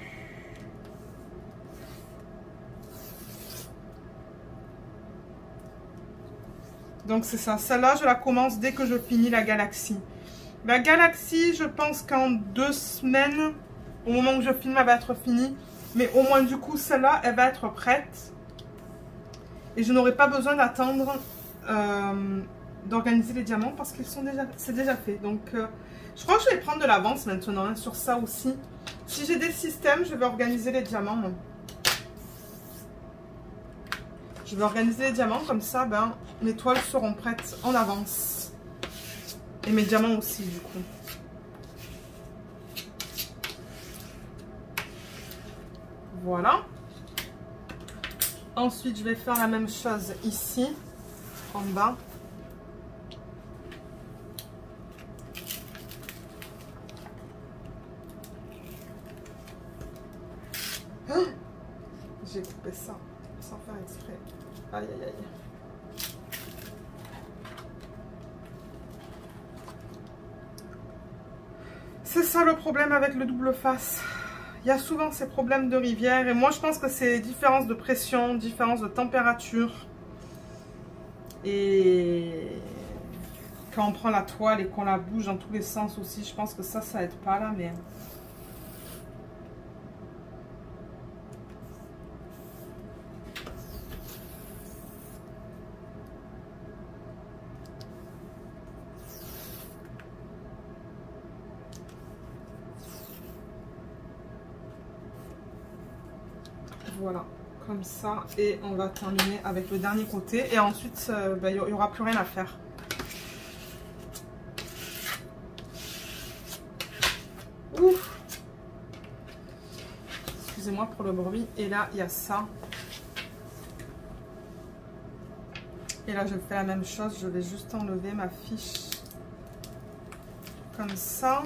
Donc, c'est ça. Celle-là, je la commence dès que je finis la galaxie. La galaxie, je pense qu'en deux semaines, au moment où je filme, elle va être finie. Mais au moins, du coup, celle-là, elle va être prête. Et je n'aurai pas besoin d'attendre euh, d'organiser les diamants parce qu'ils sont déjà, c'est déjà fait. Donc, euh, je crois que je vais prendre de l'avance maintenant hein, sur ça aussi. Si j'ai des systèmes, je vais organiser les diamants. Je vais organiser les diamants, comme ça, ben, mes toiles seront prêtes en avance. Et mes diamants aussi, du coup. Voilà. Ensuite, je vais faire la même chose ici, en bas. Oh, j'ai coupé ça sans faire exprès. Aïe, aïe, aïe. C'est ça le problème avec le double face. Il y a souvent ces problèmes de rivière. Et moi, je pense que c'est différence de pression, différence de température. Et quand on prend la toile et qu'on la bouge dans tous les sens aussi, je pense que ça, ça aide pas là. Mais voilà, comme ça. Et on va terminer avec le dernier côté. Et ensuite, euh, ben, il n'y aura plus rien à faire. Ouf. Excusez-moi pour le bruit. Et là, il y a ça. Et là, je fais la même chose. Je vais juste enlever ma fiche. Comme ça.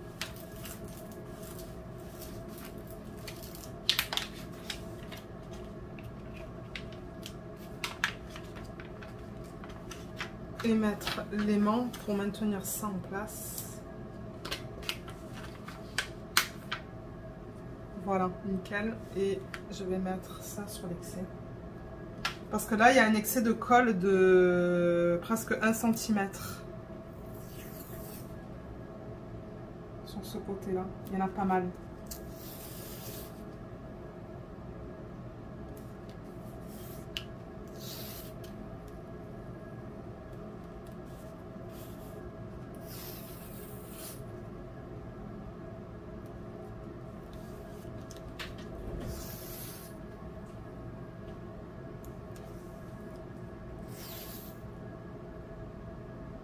Et mettre l'aimant pour maintenir ça en place. Voilà, nickel. Et je vais mettre ça sur l'excès. Parce que là, il y a un excès de colle de presque un centimètre. Sur ce côté-là. Il y en a pas mal.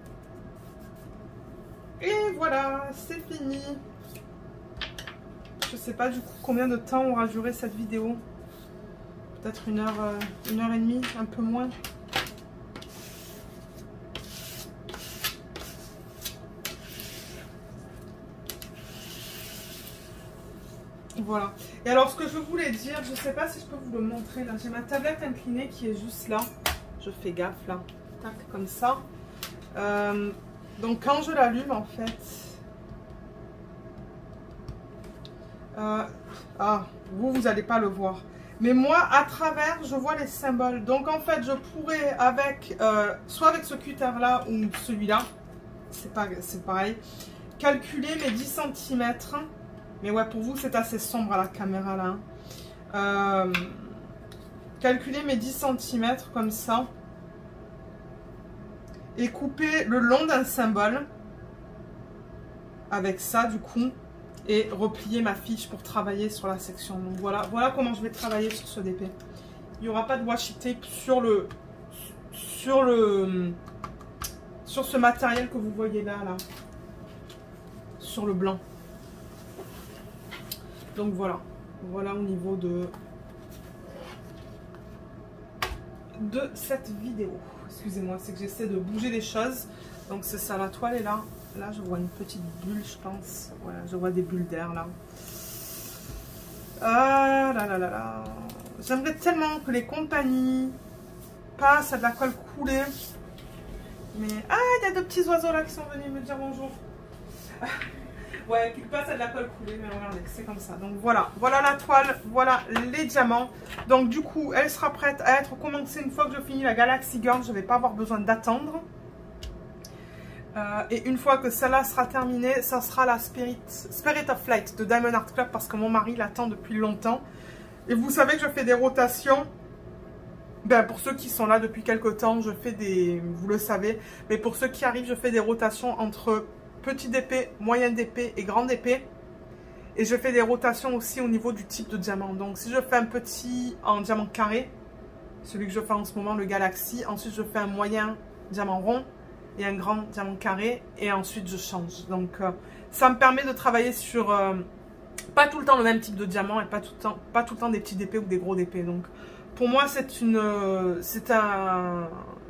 Et voilà, c'est fini. Je sais pas du coup combien de temps aura duré cette vidéo. Peut-être une heure, euh, une heure et demie, un peu moins. Voilà. Et alors ce que je voulais dire, je sais pas si je peux vous le montrer là. J'ai ma tablette inclinée qui est juste là. Je fais gaffe là. Tac, comme ça. Euh, donc quand je l'allume en fait. Euh, ah, vous, vous n'allez pas le voir. Mais moi, à travers, je vois les symboles. Donc en fait, je pourrais avec, euh, soit avec ce cutter là ou celui-là, c'est pas, c'est pareil, calculer mes dix centimètres. Mais ouais, pour vous, c'est assez sombre à la caméra là. Euh, calculer mes dix centimètres comme ça. Et couper le long d'un symbole. Avec ça, du coup. Et replier ma fiche pour travailler sur la section. Donc voilà, voilà comment je vais travailler sur ce D P. Il n'y aura pas de washi tape sur le sur le sur ce matériel que vous voyez là, là. Sur le blanc. Donc voilà. Voilà au niveau de de cette vidéo. Excusez-moi, c'est que j'essaie de bouger les choses. Donc c'est ça, la toile est là. Là, je vois une petite bulle, je pense. Voilà, je vois des bulles d'air, là. Ah là là là là. J'aimerais tellement que les compagnies passent à de la colle coulée. Mais... Ah, il y a deux petits oiseaux, là, qui sont venus me dire bonjour. Ouais, qu'ils passent à de la colle coulée. Mais regardez, c'est comme ça. Donc, voilà. Voilà la toile. Voilà les diamants. Donc, du coup, elle sera prête à être commencée une fois que je finis la Galaxy Girl. Je ne vais pas avoir besoin d'attendre. Euh, et une fois que celle-là sera terminée, ça sera la Spirit, Spirit of Flight de Diamond Art Club parce que mon mari l'attend depuis longtemps. Et vous savez que je fais des rotations. Ben, pour ceux qui sont là depuis quelques temps, je fais des... Vous le savez. Mais pour ceux qui arrivent, je fais des rotations entre petite épée, moyenne épée et grande épée. Et je fais des rotations aussi au niveau du type de diamant. Donc si je fais un petit en diamant carré, celui que je fais en ce moment, le Galaxy. Ensuite, je fais un moyen diamant rond. Et un grand diamant carré et ensuite je change. Donc euh, ça me permet de travailler sur euh, pas tout le temps le même type de diamant et pas tout le temps, pas tout le temps des petits D P ou des gros D P. Donc pour moi c'est une euh, c'est un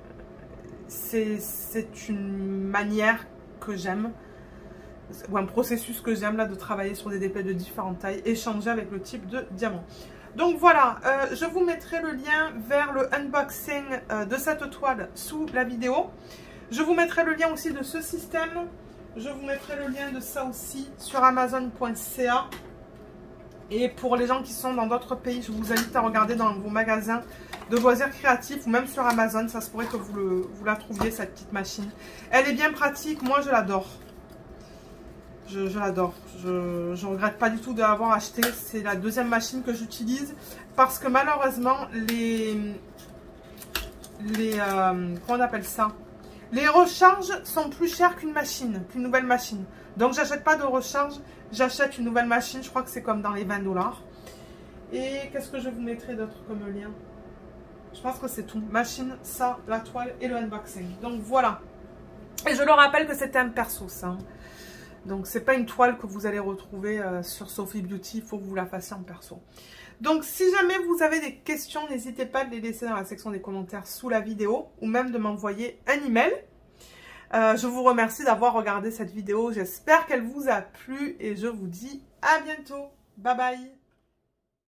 c'est une manière que j'aime ou un processus que j'aime là de travailler sur des D P de différentes tailles et changer avec le type de diamant. Donc voilà, euh, je vous mettrai le lien vers le unboxing euh, de cette toile sous la vidéo. Je vous mettrai le lien aussi de ce système. Je vous mettrai le lien de ça aussi sur amazon point c a. Et pour les gens qui sont dans d'autres pays, je vous invite à regarder dans vos magasins de loisirs créatifs ou même sur Amazon. Ça se pourrait que vous, le, vous la trouviez, cette petite machine. Elle est bien pratique. Moi, je l'adore. Je, je l'adore. Je ne regrette pas du tout de l'avoir acheté. C'est la deuxième machine que j'utilise. Parce que malheureusement, les... les euh, comment on appelle ça ? Les recharges sont plus chères qu'une machine, qu'une nouvelle machine. Donc, j'achète pas de recharge, j'achète une nouvelle machine. Je crois que c'est comme dans les vingt dollars. Et qu'est-ce que je vous mettrai d'autre comme lien? Je pense que c'est tout. Machine, ça, la toile et le unboxing. Donc, voilà. Et je le rappelle que c'était un perso, ça. Donc, c'est pas une toile que vous allez retrouver euh, sur Sophie Beauty. Il faut que vous la fassiez en perso. Donc, si jamais vous avez des questions, n'hésitez pas à les laisser dans la section des commentaires sous la vidéo ou même de m'envoyer un email. Euh, je vous remercie d'avoir regardé cette vidéo. J'espère qu'elle vous a plu et je vous dis à bientôt. Bye bye.